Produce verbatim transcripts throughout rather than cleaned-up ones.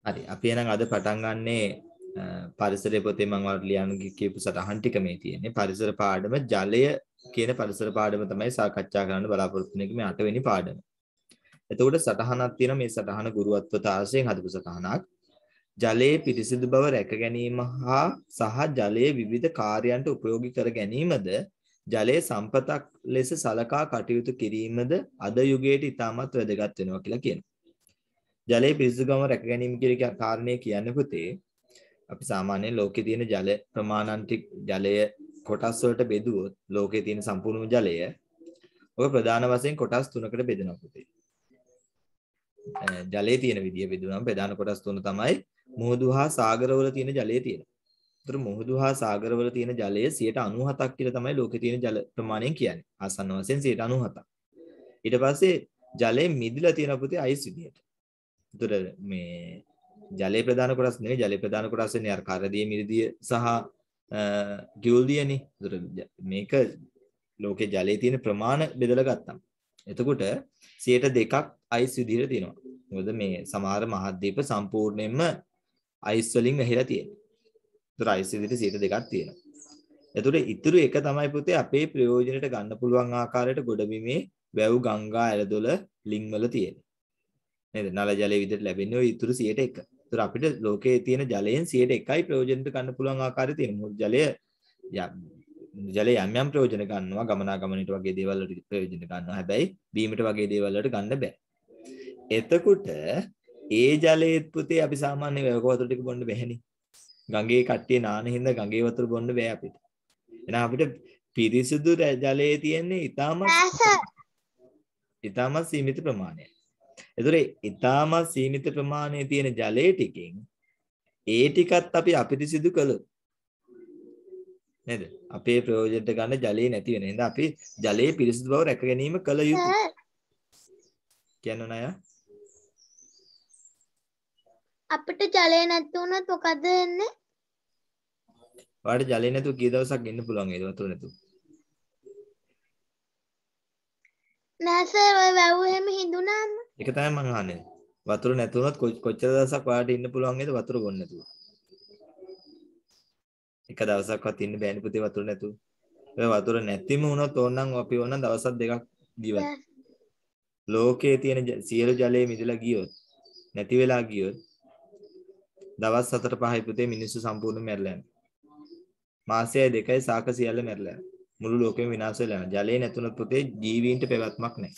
හරි අපි එහෙනම් අද පටන් ගන්නේ පරිසරයේ පොතේ මම වලට ලියන්න කියපු සටහන් ටික මේ තියෙන්නේ පරිසර පාඩම ජලය කියන පරිසර පාඩම තමයි සාකච්ඡා කරන්න බලාපොරොත්තු වෙන්නේ මේ අට වෙනි පාඩම. එතකොට සටහනක් තියෙනවා මේ සටහන ගුරුත්ව තාක්ෂයෙන් හදපු සටහනක්. ජලයේ පිරිසිදු බව රැක ගැනීම හා සහ ජලයේ විවිධ කාර්යයන්ට උපයෝගී කර ගැනීමද ජලයේ සම්පතක් ලෙස සලකා කටයුතු කිරීමද අද යුගයේ ඉතාමත් වැදගත් වෙනවා කියලා කියනවා. ජලයේ පිරිසිදුකම රැක ගැනීම කියන කාරණේ කියන්නේ පුතේ අපි සාමාන්‍යයෙන් ලෝකේ තියෙන ජල ප්‍රමාණන්තික ජලය කොටස් වලට බෙදුවොත් ලෝකේ තියෙන සම්පූර්ණ ජලය ඔය ප්‍රධාන වශයෙන් කොටස් තුනකට බෙදෙනවා පුතේ. ජලයේ තියෙන විදිය බෙදුවම ප්‍රධාන කොටස් තුන තමයි මුහුදු හා සාගරවල තියෙන ජලය තියෙනවා. ඒතර මුහුදු හා සාගරවල තියෙන ජලය සියයට අනූහතක් කියලා තමයි ලෝකේ තියෙන ජල ප්‍රමාණයෙන් කියන්නේ. ආසන්න වශයෙන් සියයට අනූහතක්. ඊට පස්සේ ජලයේ මිදිලා තියෙන පුතේ අයිස් විදියට. ඒතර මේ ජලයේ ප්‍රධාන කොටස් නෙවෙයි ජලයේ ප්‍රධාන කොටස් වෙන්නේ අර කරදිය මිරිදිය සහ ටියුල් දියනේ. ඒතර මේක ලෝකේ ජලයේ තියෙන ප්‍රමාණ බෙදලා ගත්තා. එතකොට සියයට දෙකක් අයිස් විදියට තියෙනවා. මොකද මේ සමහර මහද්වීප සම්පූර්ණයෙන්ම අයිස් වලින් වැහිලා තියෙනවා. ඒතර අයිස් විදියට සියයට දෙකක් තියෙනවා. එතකොට ඉතුරු එක තමයි පුතේ අපේ ප්‍රයෝජනෙට ගන්න පුළුවන් ආකාරයට ගොඩබිමේ වැව් ගංගා ඇලදොල ලිං වල තියෙන්නේ. නේද? නල ජලයේ විදිහට ලැබෙන්නේ ඔය ඉතුරු සියයට එක. ඒතර අපිට ලෝකයේ තියෙන ජලයෙන් සියයට එකයි ප්‍රයෝජනෙට ගන්න පුළුවන් ආකාරය තියෙනවා. මොකද ජලය ජලය යම් යම් ප්‍රයෝජන ගන්නවා ගමනාගමනයට වගේ දේවල් වලට ප්‍රයෝජන ගන්නවා. හැබැයි බීමට වගේ දේවල් වලට ගන්න බෑ. එතකොට ඒ ජලයේත් පුතේ අපි සාමාන්‍ය වැවක වතුර ටික බොන්න බැහැනේ. ගඟේ කට්ටිය නාන හින්දා ගඟේ වතුර බොන්න බෑ අපිට. එහෙනම් අපිට පිරිසිදු ජලයේ තියෙන්නේ ඊටමත් ඊටමත් සීමිත ප්‍රමාණයක්. ඒතර ඊටමත් සීමිත ප්‍රමාණයේ තියෙන ජලයේ ටිකෙන් ඒ ටිකත් අපි අපිරිසිදු කළොත් නේද? අපේ ප්‍රයෝජනට ගන්න ජලය නැති වෙන. එහෙනම් අපි ජලයේ පිරිසිදු බව රැක ගැනීම කළ යුතුයි. කියන්න නෑ. අපිට ජලය නැති වුණොත් මොකද වෙන්නේ? ඔයාලට ජලය නැතුව කී දවසක් ඉන්න පුළුවන් වේද වතුර නැතුව? නෑ සර් ඔය වැව් එහෙම හිඳුනාම. ඒක තමයි මම අහන්නේ. වතුර නැතුනොත් කොච්චර දවසක් ඔයාලට ඉන්න පුළුවන් වේද වතුර බොන්න නැතුව? එක දවසක්වත් ඉන්න බෑනේ පුතේ වතුර නැතුව. ඔය වතුර නැතිම වුණොත් ඕනනම් අපි ඕනනම් දවසක් දෙකක් ජීවත්. ලෝකයේ තියෙන සියලු ජලය මිදලා ගියොත් නැති වෙලා ගියොත් දවස් හතර පහයි පුතේ මිනිස්සු සම්පූර්ණයෙන් මැරලා යනවා. මාසය දෙකයි සාක සියල්ල මැරලා යනවා. මුළු ලෝකෙම විනාශ වෙලා යනවා. ජලය නැතුනොත් පුතේ ජීවීන්ට පැවැත්මක් නැහැ.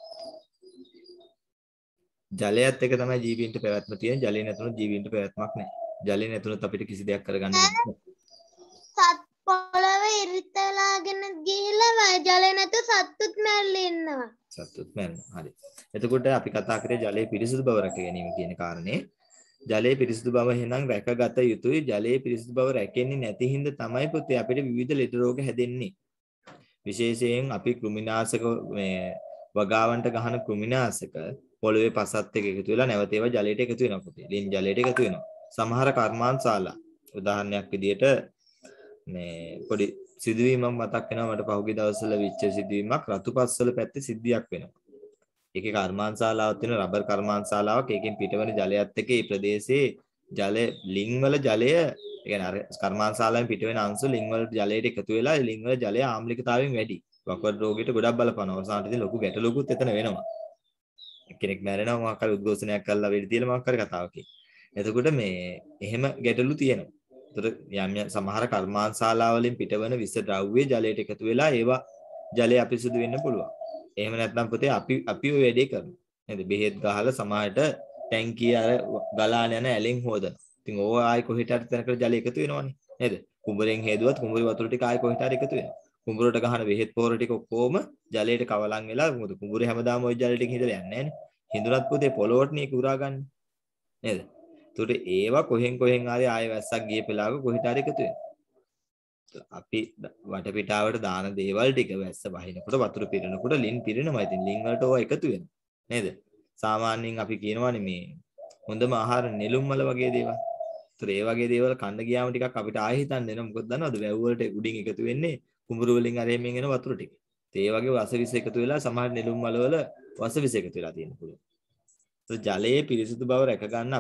ජලයත් එක තමයි ජීවීන්ට පැවැත්ම තියෙන. ජලය නැතුනොත් ජීවීන්ට පැවැත්මක් නැහැ. ජලය නැතුනොත් අපිට කිසි දෙයක් කරගන්න බැහැ. සත් පොළවේ ඉරිතලාගෙන ගිහිල්ලා ජලය නැතුව සත්තුත් මැරලා ඉන්නවා. සත්තුත් මැරෙනවා. හරි. එතකොට අපි කතා කරේ ජලයේ පිරිසිදු බව රැක ගැනීම කියන කාරණේ. ජලයේ පිරිසිදු බව එහෙනම් රැකගත යුතුයි. ජලයේ පිරිසිදු බව රැකෙන්නේ නැති හින්දා තමයි පුතේ අපිට විවිධ ලෙඩ රෝග හැදෙන්නේ. විශේෂයෙන් අපි කෘමිනාශක මේ වගාවන්ට ගහන කෘමිනාශක පොළවේ පසත් එක්ක එකතු වෙලා නැවත ඒවා ජලයට එකතු වෙනවා පුතේ. ලින් ජලයට එකතු වෙනවා. සමහර කර්මාන්තශාලා උදාහරණයක් විදියට මේ පොඩි සිදුවීමක් මතක් වෙනවා මට පහුගිය දවස්වල විච්ච සිදුවීමක් රතුපස්වල පැත්තේ සිද්ධියක් වෙනවා. ඒකේ කර්මාන්තශාලාවක් තියෙන රබර් කර්මාන්තශාලාවක් ඒකෙන් පිටවන ජලයත් එක්ක මේ ප්‍රදේශයේ ජල ලිං වල ජලය ඒ කියන්නේ අර කර්මාන්තශාලාවෙන් පිටවෙන අංශු ලිං වල ජලයට එකතු වෙලා ලිං වල ජලය ආම්ලිකතාවයෙන් වැඩි. වකුගඩු රෝගයට ගොඩක් බලපානවා. අවසානට ඉතින් ලොකු ගැටලුවකුත් එතන වෙනවා. කෙනෙක් මැරෙනවා මොකක් හරි උද්ඝෝෂණයක් කරලා වෙඩි තියලා මොකක් හරි කතාවකින්. එතකොට මේ එහෙම ගැටලු තියෙනවා. ඒතර යම් යම් සමහර කර්මාන්තශාලාවලින් පිටවන විස ද්‍රව්‍ය ජලයට එකතු වෙලා ඒවා ජලය අපිරිසුදු වෙන්න පුළුවන්. එහෙම නැත්නම් පුතේ අපි අපි ඔය වැඩේ කරනවා. නේද? බෙහෙත් ගහලා සමහරට ටැංකිය අර ගලාන යන ඇලෙන් හොදනවා. ඉතින් ඕවා ආයි කොහෙට හරි තැනකට ජලය එකතු වෙනවනේ. නේද? කුඹරෙන් හේදුවත් කුඹරේ වතුර ටික ආයි කොහෙට හරි එකතු වෙනවා. කුඹරට ගහන බෙහෙත් පොර ටික ඔක්කොම ජලයට කවලම් වෙලා මොකද කුඹරේ හැමදාම ওই ජලය ටික හිඳලා යන්නේ නැහනේ. හිඳුනත් පුතේ පොළොවට නේ කුරා ගන්න. නේද? ඒතකොට ඒවා කොහෙන් කොහෙන් හරි ආයෙ වැස්සක් ගිය පෙලාවක කොහෙට හරි එකතු වෙනවා. අපි වටපිටාවට දාන දේවල් ටික වැස්ස වහිනකොට වතුර පිරෙනකොට ලින් පිරෙනවා. ඉතින් ලින් වලට ඕවා එකතු වෙනවා. නේද? සාමාන්‍යයෙන් අපි කියනවානේ මේ හොඳම ආහාර නෙළුම් වල වගේ දේවල්. ඒතර ඒ වගේ දේවල් කන්න ගියාම ටිකක් අපිට ආයෙ හිතන්න එනවා. මොකද දන්නවද? වැව් වලට උඩින් එකතු වෙන්නේ කුඹුරු වලින් අර එමින් එන වතුර ටික. ඒ වගේ වසවිස එකතු වෙලා සමහර නෙළුම් වල වල වසවිස එකතු වෙලා තියෙන පුළුවන්. ජලයේ පිරිසිදු බව රැක ගන්න අපි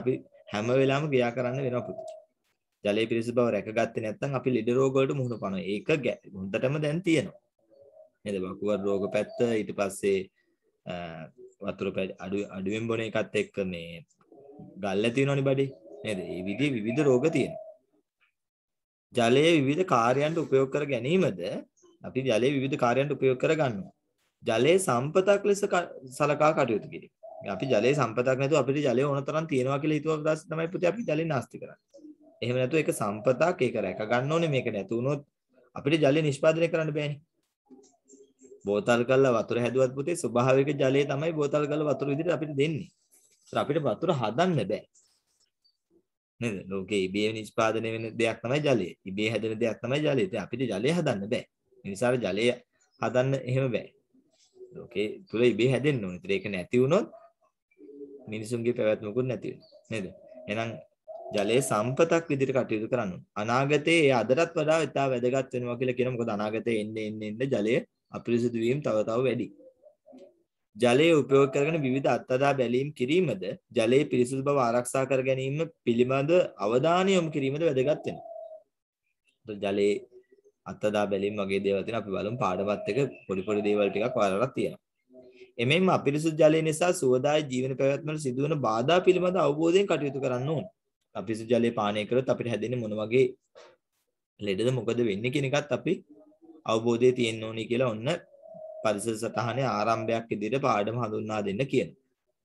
හැම වෙලාවෙම ක්‍රියා කරන්න වෙනවා පුතේ. ජලයේ පිරිසිදු බව රැකගත්තේ නැත්නම් අපි ලෙඩ රෝග වලට මුහුණ පානවා. ඒක හොඳටම දැන් තියෙනවා. නේද? වකුගඩු රෝග පැත්ත ඊට පස්සේ වතුර අඩු අඩුවෙන් බොන එකත් එක්ක මේ ගල්ල තියෙනවනේ බඩේ. නේද? මේ විදිහේ විවිධ රෝග තියෙනවා. ජලයේ විවිධ කාර්යයන්ට උපයෝග කර ගැනීමද අපි ජලයේ විවිධ කාර්යයන්ට උපයෝග කර ගන්නවා. ජලයේ සම්පතක් ලෙස සලකා කටයුතු කිරීම. අපි ජලයේ සම්පතක් නැතුව අපිට ජලය ඕන තරම් තියෙනවා කියලා හිතුවක් දැස් තමයි පුතේ අපි ජලය නාස්ති කරන්නේ. එහෙම නැතුව ඒක සම්පතක් ඒක රැක ගන්න ඕනේ මේක නැතු වුණොත් අපිට ජලය නිෂ්පාදනය කරන්න බෑනේ. බෝතල් කරලා වතුර හැදුවත් පුතේ ස්වභාවික ජලය තමයි බෝතල් කරලා වතුර විදිහට අපිට දෙන්නේ. ඒත් අපිට වතුර හදන්න බෑ. නේද? ලෝකේ ඉබේ නිෂ්පාදනය වෙන දෙයක් තමයි ජලය. ඉබේ හැදෙන දෙයක් තමයි ජලය. ඉතින් අපිට ජලය හදන්න බෑ. ඒ නිසා ජලය හදන්න එහෙම බෑ. ලෝකේ තුල ඉබේ හැදෙන්න ඕනේ. ඒත් ඒක නැති වුණොත් මිනිසුන්ගේ පැවැත්මකුත් නැති වෙනවා. නේද? එහෙනම් ජලයේ සම්පතක් විදිහට කටයුතු කරන්න ඕනේ. අනාගතයේ ඒ අදටත් වඩා ඉතා වැදගත් වෙනවා කියලා කියනවා. මොකද අනාගතයේ එන්නේ එන්නේ එන්නේ ජලය අපිරිසිදු වීම තව තව වැඩි. ජලයේ උපයෝග කරගෙන විවිධ අත්දැක බැලීම් කිරීමද ජලයේ පිරිසිදු බව ආරක්ෂා කර ගැනීම පිළිබඳ අවධානය යොමු කිරීමද වැදගත් වෙනවා. ජලයේ අත්දැක බැලීම් වගේ දේවල් තියෙනවා. අපි බලමු පාඩමත් එක පොඩි පොඩි දේවල් ටිකක් වරලක් තියෙනවා. එමෙන්න අපිරිසුදු ජලය නිසා සුවදායී ජීවන පැවැත්මට සිදුවන බාධා පිළිබඳ අවබෝධයෙන් කටයුතු කරන්න ඕන. අපිරිසුදු ජලය පානය කරොත් අපිට හැදෙන්නේ මොන වගේ ලෙඩද මොකද වෙන්නේ කියන එකත් අපි අවබෝධය තියෙන්න ඕනි කියලා ඔන්න පරිසර සටහනේ ආරම්භයක් විදිහට පාඩම හඳුන්වා දෙන්න කියනවා.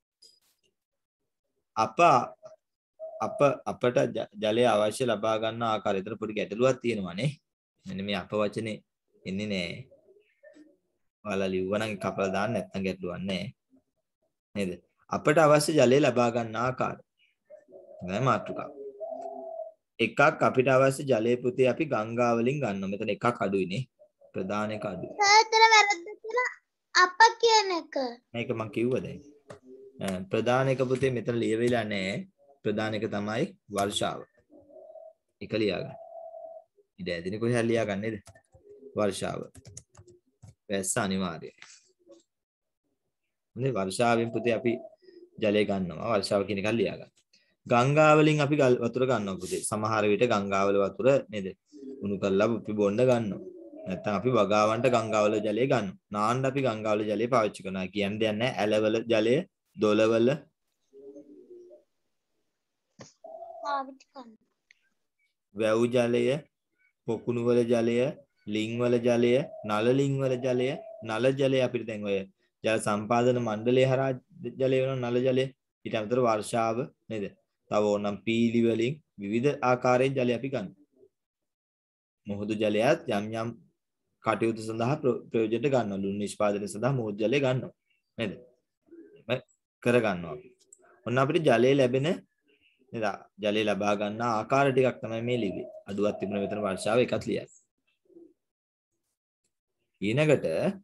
අප අප අපට ජලය අවශ්‍ය ලබා ගන්න ආකාරයට පොඩි ගැටලුවක් තියෙනවානේ. මෙන්න මේ අප වචනේ එන්නේ නැහැ. ඔයාලා ලිව්වනම් කපලා දාන්න නැත්නම් ගැටලුවක් නැහැ. නේද? අපට අවශ්‍ය ජලය ලබා ගන්න ආකාරය. නෑ මාතෘකාව. එකක් අපිට අවශ්‍ය ජලය පුතේ අපි ගංගා වලින් ගන්නවා. මෙතන එකක් අඩුයිනේ. ප්‍රධාන එක අඩුයි. සාතර වැරද්ද කියලා අප කියන එක. මේක මම කිව්වා දැන්. ප්‍රධාන එක පුතේ මෙතන ලියවිලා නැහැ. ප්‍රධාන එක තමයි වර්ෂාව. එක ලියා ගන්න. ඉත ඇදින කොහේ ලියා ගන්න නේද? වර්ෂාව. වැස්ස අනිවාර්යයි. හොඳයි වර්ෂාවෙන් පුතේ අපි ජලය ගන්නවා. වර්ෂාව කියන එක ලියා ගන්න. ගංගා වලින් අපි වතුර ගන්නවා පුතේ. සමහර විට ගංගා වල වතුර නේද? උණු කරලා අපි බොන්න ගන්නවා. නැත්නම් අපි වගාවන්ට ගංගා වල ජලය ගන්නවා. නාන්න අපි ගංගා වල ජලය පාවිච්චි කරනවා. කියන්නේ දෙයක් නැහැ. ඇලවල ජලය, දොලවල පාවිච්චි කරනවා. වැව් ජලය, පොකුණු වල ජලය, ලිං වල ජලය, නල ලිං වල ජලය, නල ජලය අපිට දැන් ඔය ජල සම්පාදන මණ්ඩලය හරහා ජලය වෙන නල ජලය. ඊට අමතරව වර්ෂාව නේද? තව ඕනම් පීලි වලින් විවිධ ආකාරයෙන් ජලය අපි ගන්නවා. මුහුදු ජලයත් යම් යම් කටයුතු සඳහා ප්‍රයෝජනට ගන්නවා. ලුණු නිෂ්පාදනය සඳහා මුහුදු ජලය ගන්නවා. නේද? මේ කර ගන්නවා අපි. ඔන්න අපිට ජලය ලැබෙන නේද? ජලය ලබා ගන්න ආකාර ටිකක් තමයි මේ ලිව්වේ. අඩුවක් තිබුණ මෙතන වර්ෂාව එකක් ලියයි. ඊනකට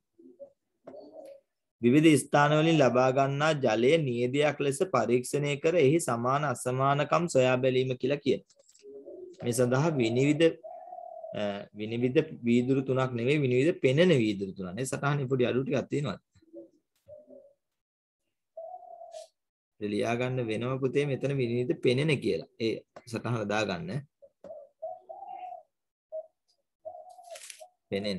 විවිධ ස්ථාන වලින් ලබා ගන්නා ජලය නියදයක් ලෙස පරීක්ෂණය කර එහි සමාන අසමානකම් සොයා බැලීම කියලා කියනවා. මේ සඳහා විනිවිද විනිවිද වීදුරු තුනක් නෙවෙයි විනිවිද පෙනෙන වීදුරු තුනක්. මේ සටහනේ පොඩි අඩු ටිකක් තියෙනවා. ඒ ලියා ගන්න වෙනම පුතේ මෙතන විනිවිද පෙනෙන කියලා. ඒ සටහන දාගන්න. පෙනෙන.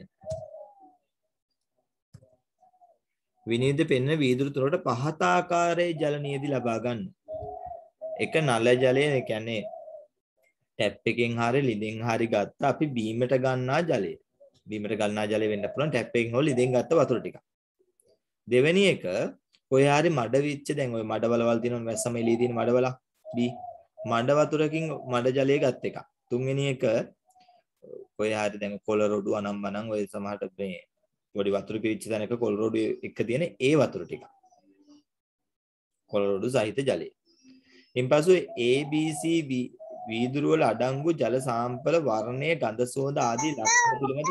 විනිවිද පෙනෙන වීදුරු තුනට පහත ආකාරයේ ජල නියදි ලබා ගන්න. එක නල ජලය කියන්නේ ටැප් එකෙන් හරි ලිඳෙන් හරි ගත්ත අපි බීමට ගන්නා ජලය. බීමට ගන්නා ජලය වෙන්න පුළුවන් ටැප් එකෙන් හෝ ලිඳෙන් ගත්ත වතුර ටික. දෙවෙනි එක කොහේ හරි මඩ විච්ච දැන් ওই මඩවලවල් තියෙනවා වැස්සම එළියේ තියෙන මඩවල බී මඩ වතුරකින් මඩ ජලය ගත් එක. තුන්වෙනි එක කොහේ හරි දැන් කොළ රොඩු අනම්මනම් ඔය සමහරට මේ පොඩි වතුර පිරිච්ච තැනක කොළ රොඩු එක තියෙන ඒ වතුර ටික. කොළ රොඩු සහිත ජලය. ඉන්පසු A B C වීදුරු වල අඩංගු ජල සාම්පල වර්ණයේ ගඳ සුවඳ ආදී ලක්ෂණ පිළිබඳ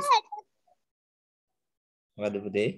මොකද පුතේ?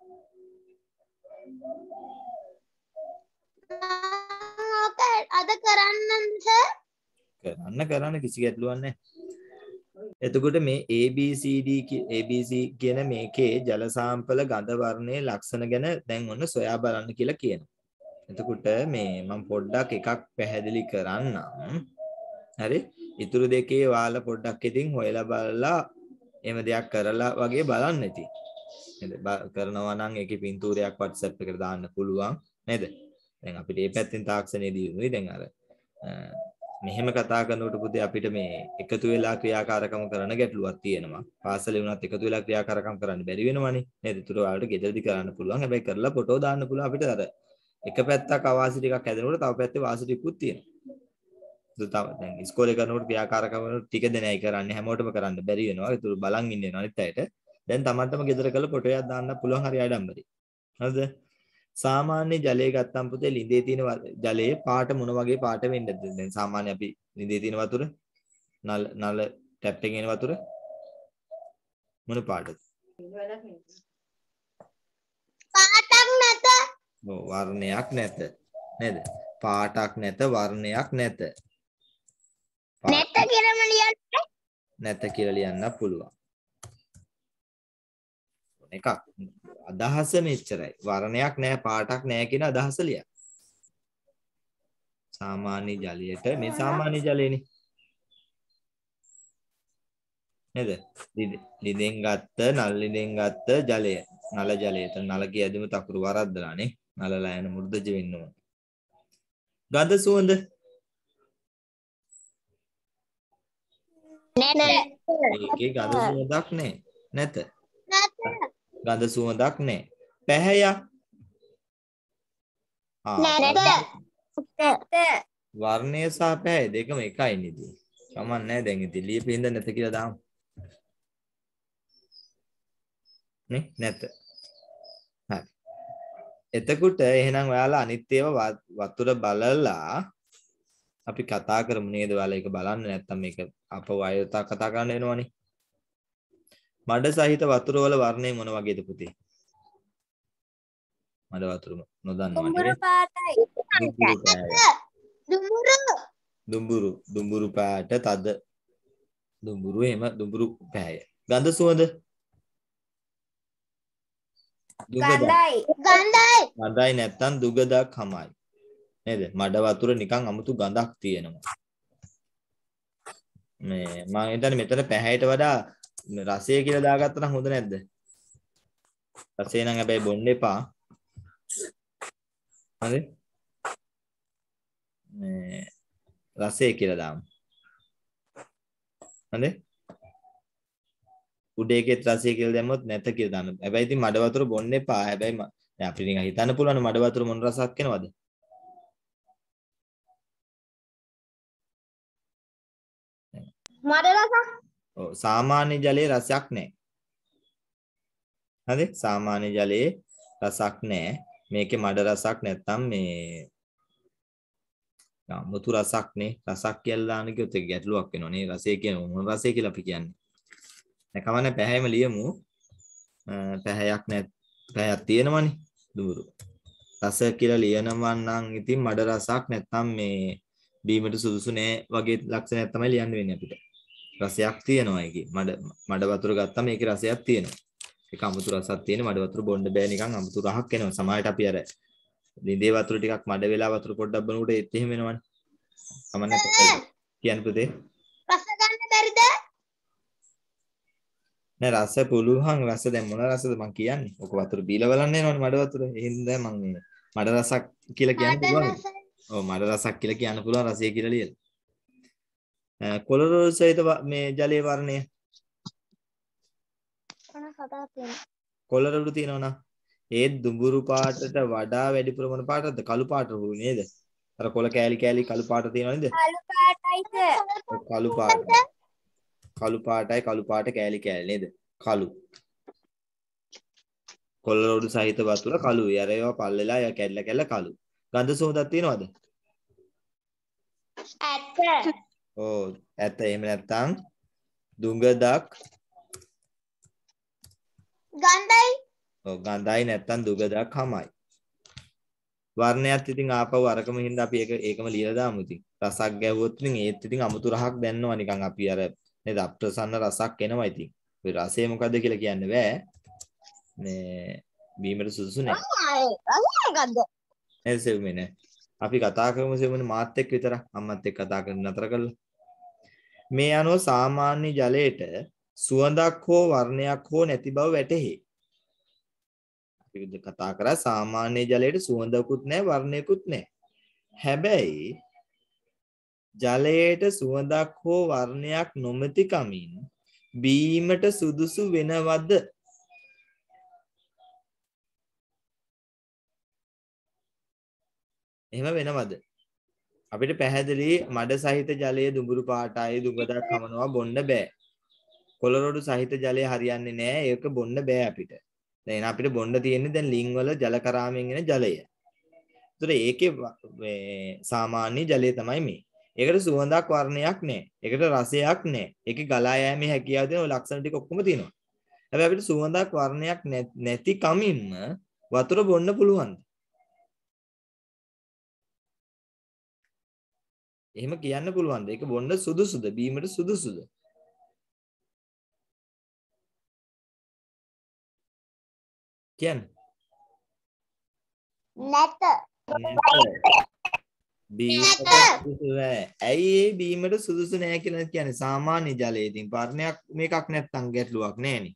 ඕක අද කරන්නද සර්? කරන්න කරන්න කිසි ගැටලුවක් නැහැ. එතකොට මේ A B C D A B C කියන මේකේ ජල සාම්පල ගඳ වර්ණයේ ලක්ෂණ ගැන දැන් ඔන්න සොයා බලන්න කියලා කියනවා. එතකොට මේ මම පොඩ්ඩක් එකක් පැහැදිලි කරන්නම්. හරි? ඊතුරු දෙකේ ඔයාලා පොඩ්ඩක් ඉතින් හොයලා බලලා එහෙම දෙයක් කරලා වගේ බලන්න ඉතින්. නේද? කරනවා නම් ඒකේ පින්තූරයක් WhatsApp එකට දාන්න පුළුවන් නේද? දැන් අපිට මේ පැත්තෙන් තාක්ෂණයේ දිනුනේ දැන් අර මෙහෙම කතා කරනකොට පුතේ අපිට මේ එකතු වෙලා ක්‍රියාකාරකම් කරන ගැටලුවක් තියෙනවා. පාසලේ වුණත් එකතු වෙලා ක්‍රියාකාරකම් කරන්න බැරි වෙනවනේ. නේද? ඒතර ඔයාලට ගෙදරදී කරන්න පුළුවන්. හැබැයි කරලා ෆොටෝ දාන්න පුළුවන් අපිට අර එක පැත්තක් අවාසි ටිකක් හැදෙනකොට තව පැත්තේ වාසි ටිකකුත් තියෙනවා. දැන් ඉස්කෝලේ කරනකොට ක්‍රියාකාරකම් ටික දෙනයි කරන්නේ හැමෝටම කරන්න බැරි වෙනවා. ඒක බලන් ඉන්නේ අනිත් අයට. දැන් තමන්ටම ගෙදර කරලා ෆොටෝ එකක් දාන්න පුළුවන් හරි ආඩම්බරයි. හරිද? සාමාන්‍ය ජලය ගත්තම් පුතේ ලිඳේ තියෙන ජලයේ පාට මොන වගේ පාට වෙන්නද? දැන් සාමාන්‍ය අපි ලිඳේ තියෙන වතුර නල නල ටැප් එකේ එන වතුර මොන පාටද? පාටක් නැත. ඔව් වර්ණයක් නැත. නේද? පාටක් නැත වර්ණයක් නැත. නැත කියලාම ලියන්න. නැත කියලා ලියන්න පුළුවන්. එකක් අදහස මෙච්චරයි. වර්ණයක් නැහැ පාටක් නැහැ කියන අදහස ලියන්න. සාමාන්‍ය ජලයට මේ සාමාන්‍ය ජලයනේ. නේද? ලිඳෙන් ගත්ත නල ලිඳෙන් ගත්ත ජලය. නල ජලය. එතන නල කියදීම තකුරු වරද්දලානේ. නලලා යන මුර්ධජ වෙන්න ඕන. ගඳ සුවඳ නැත. ඒකේ ගඳ සුවඳක් නැහැ. නැත. නැත. ගඳ සුවඳක් නැහැ. පැහැයක් නැත. වර්ණය සහ පැහැ දෙකම එකයි නේද? කමක් නැහැ දැන් ඉතින් ලියපෙන්න නැත කියලා දාමු. නේ නැත. හරි. එතකොට එහෙනම් ඔයාලා අනිත් ඒවා වතුර බලලා අපි කතා කරමු නේද? ඔයාලා ඒක බලන්න නැත්නම් මේක අපව අයතා කතා කරන්න වෙනවනේ. මඩ සහිත වතුර වල වර්ණය මොන වගේද පුතේ? මඩ වතුර නොදන්නවා නේද? දුඹුරු පාටයි. දුඹුරු. දුඹුරු දුඹුරු පාට තද දුඹුරු එහෙම දුඹුරු පැහැය. ගඳ සුවඳ ගඳයි. ගඳයි. ගඳයි නැත්තම් දුගදක් හමයි. නේද? මඩ වතුර නිකන් අමුතු ගඳක් තියෙනවා. මේ මම හිතන්නේ මෙතන පැහැයට වඩා රසය කියලා දාගත්තා නම් හොඳ නැද්ද? රසය නම් හැබැයි බොන්න එපා. හරි? මේ රසය කියලා දාමු. හරි? උඩේකෙත් රසය කියලා දැම්මොත් නැත කියලා දාන්න. හැබැයි ඉතින් මඩ වතුර බොන්න එපා. හැබැයි දැන් අපිට නිකන් හිතන්න පුළුවන් මඩ වතුර මොන රසක් එනවද? මඩ රසක්. ඔව් සාමාන්‍ය ජලයේ රසයක් නැහැ. හරි? සාමාන්‍ය ජලයේ රසක් නැහැ. මේකේ මඩ රසක් නැත්තම් මේ මුතු රසක් නේ. රසක් කියලා දාන්න කිව්වොත් ඒක ගැටලුවක් වෙනවා නේ. රසය කියන මොන රසය කියලා අපි කියන්නේ. දැන් කවන්නේ පැහැයම ලියමු. පැහැයක් නැත් පැහැයක් තියෙනවනේ දුඹුරු. රස කියලා ලියනවා නම් ඉතින් මඩ රසක් නැත්තම් මේ බීමට සුදුසු නෑ වගේ ලක්ෂණයක් තමයි ලියන්න වෙන්නේ අපිට. රසයක් තියෙනවා ඒකේ. මඩ මඩ වතුර ගත්තම ඒකේ රසයක් තියෙනවා. ඒක අමුතු රසක් තියෙන මඩ වතුර බොන්න බෑ නිකන් අමුතු රහක් එනවා. සමහරට අපි අර ලිඳේ වතුර ටිකක් මඩ වෙලා වතුර පොඩ්ඩක් බොනකොට ඒත් එහෙම වෙනවනේ. කමන්න කියන්න පුතේ. රස ගන්න බැරිද? නෑ රස පුළුවන් රස දැන් මොන රසද මං කියන්නේ. ඔක වතුර බීලා බලන්න එනවනේ මඩ වතුර. එහෙනම් දැන් මං මේ මඩ රසක් කියලා කියන්න පුළුවන්. ඔව් මඩ රසක් කියලා කියන්න පුළුවන් රසය කියලා ලියලා. කොළරොල් සහිත මේ ජලයේ වර්ණය කොළරොළු තියෙනවා නම් ඒ දුඹුරු පාටට වඩා වැඩිපුර මොන පාටද? කළු පාට රුයි නේද? අර කොළ කෑලි කෑලි කළු පාට තියෙනව නේද? කළු පාටයිද? කළු පාට. කළු පාටයි කළු පාට කෑලි කෑලි නේද? කළු. කොළරොළු සහිත වතුර කළුයි. අර ඒවා පල්ලෙලා ඒවා කැඩලා කැඩලා කළු. ගඳ සුවඳක් තියෙනවද? ඇත. ඕ ඇත. එහෙම නැත්නම් දුඟදක් ගඳයි. ඔව් ගඳයි නැත්නම් දුගදක් හමයි. වර්ණයත් ඉතින් ආපහු අරකම හින්දා අපි ඒක ඒකම ලියලා දාමු ඉතින්. රසක් ගැවුවොත් ඉතින් ඒත් ඉතින් අමුතු රහක් දැනනවා නිකන් අපි අර නේද අප්‍රසන්න රසක් එනවා ඉතින්. ඔය රසය මොකද්ද කියලා කියන්න බෑ. මේ බීමට සුදුසු නෑ. රසය මොකද්ද? නේද සෙව්මනේ. අපි කතා කරමු සෙව්මනේ මාත් එක්ක විතරක් අම්මත් එක්ක කතා කරන්න නතර කළා. මේ අනුව සාමාන්‍ය ජලයට සුවඳක් හෝ වර්ණයක් හෝ නැති බව වැටහි. අපි කතා කරා සාමාන්‍ය ජලයට සුවඳකුත් නැහැ වර්ණයකුත් නැහැ. හැබැයි ජලයට සුවඳක් හෝ වර්ණයක් නොමැති කමින් බීමට සුදුසු වෙනවද? එහෙම වෙනවද? අපිට පැහැදිලි මඩ සහිත ජලයේ දුඹුරු පාටයි දුගඳක් හමනවා බොන්න බෑ. කොළරොඩු සහිත ජලය හරියන්නේ නැහැ. ඒක බොන්න බෑ අපිට. දැන් අපිට බොන්න තියෙන්නේ දැන් ලිං වල ජල කරාමෙන් එන ජලය. ඒතර ඒකේ මේ සාමාන්‍ය ජලය තමයි මේ. ඒකට සුවඳක් වර්ණයක් නැහැ. ඒකට රසයක් නැහැ. ඒකේ ගලා යෑමේ හැකියාව දෙන ඔය ලක්ෂණ ටික ඔක්කොම තියෙනවා. හැබැයි අපිට සුවඳක් වර්ණයක් නැති කමින්ම වතුර බොන්න පුළුවන්. එහෙම කියන්න පුළුවන්ද? ඒක බොන්න සුදුසුද? බීමට සුදුසුද? කියන්න. නැත. බීමට සුදුසු නෑ. ඇයි ඒ බීමට සුදුසු නෑ කියලා කියන්නේ? සාමාන්‍ය ජලයේ ඉතින් වර්ණයක් මේකක් නැත්තම් ගැටලුවක් නෑනේ.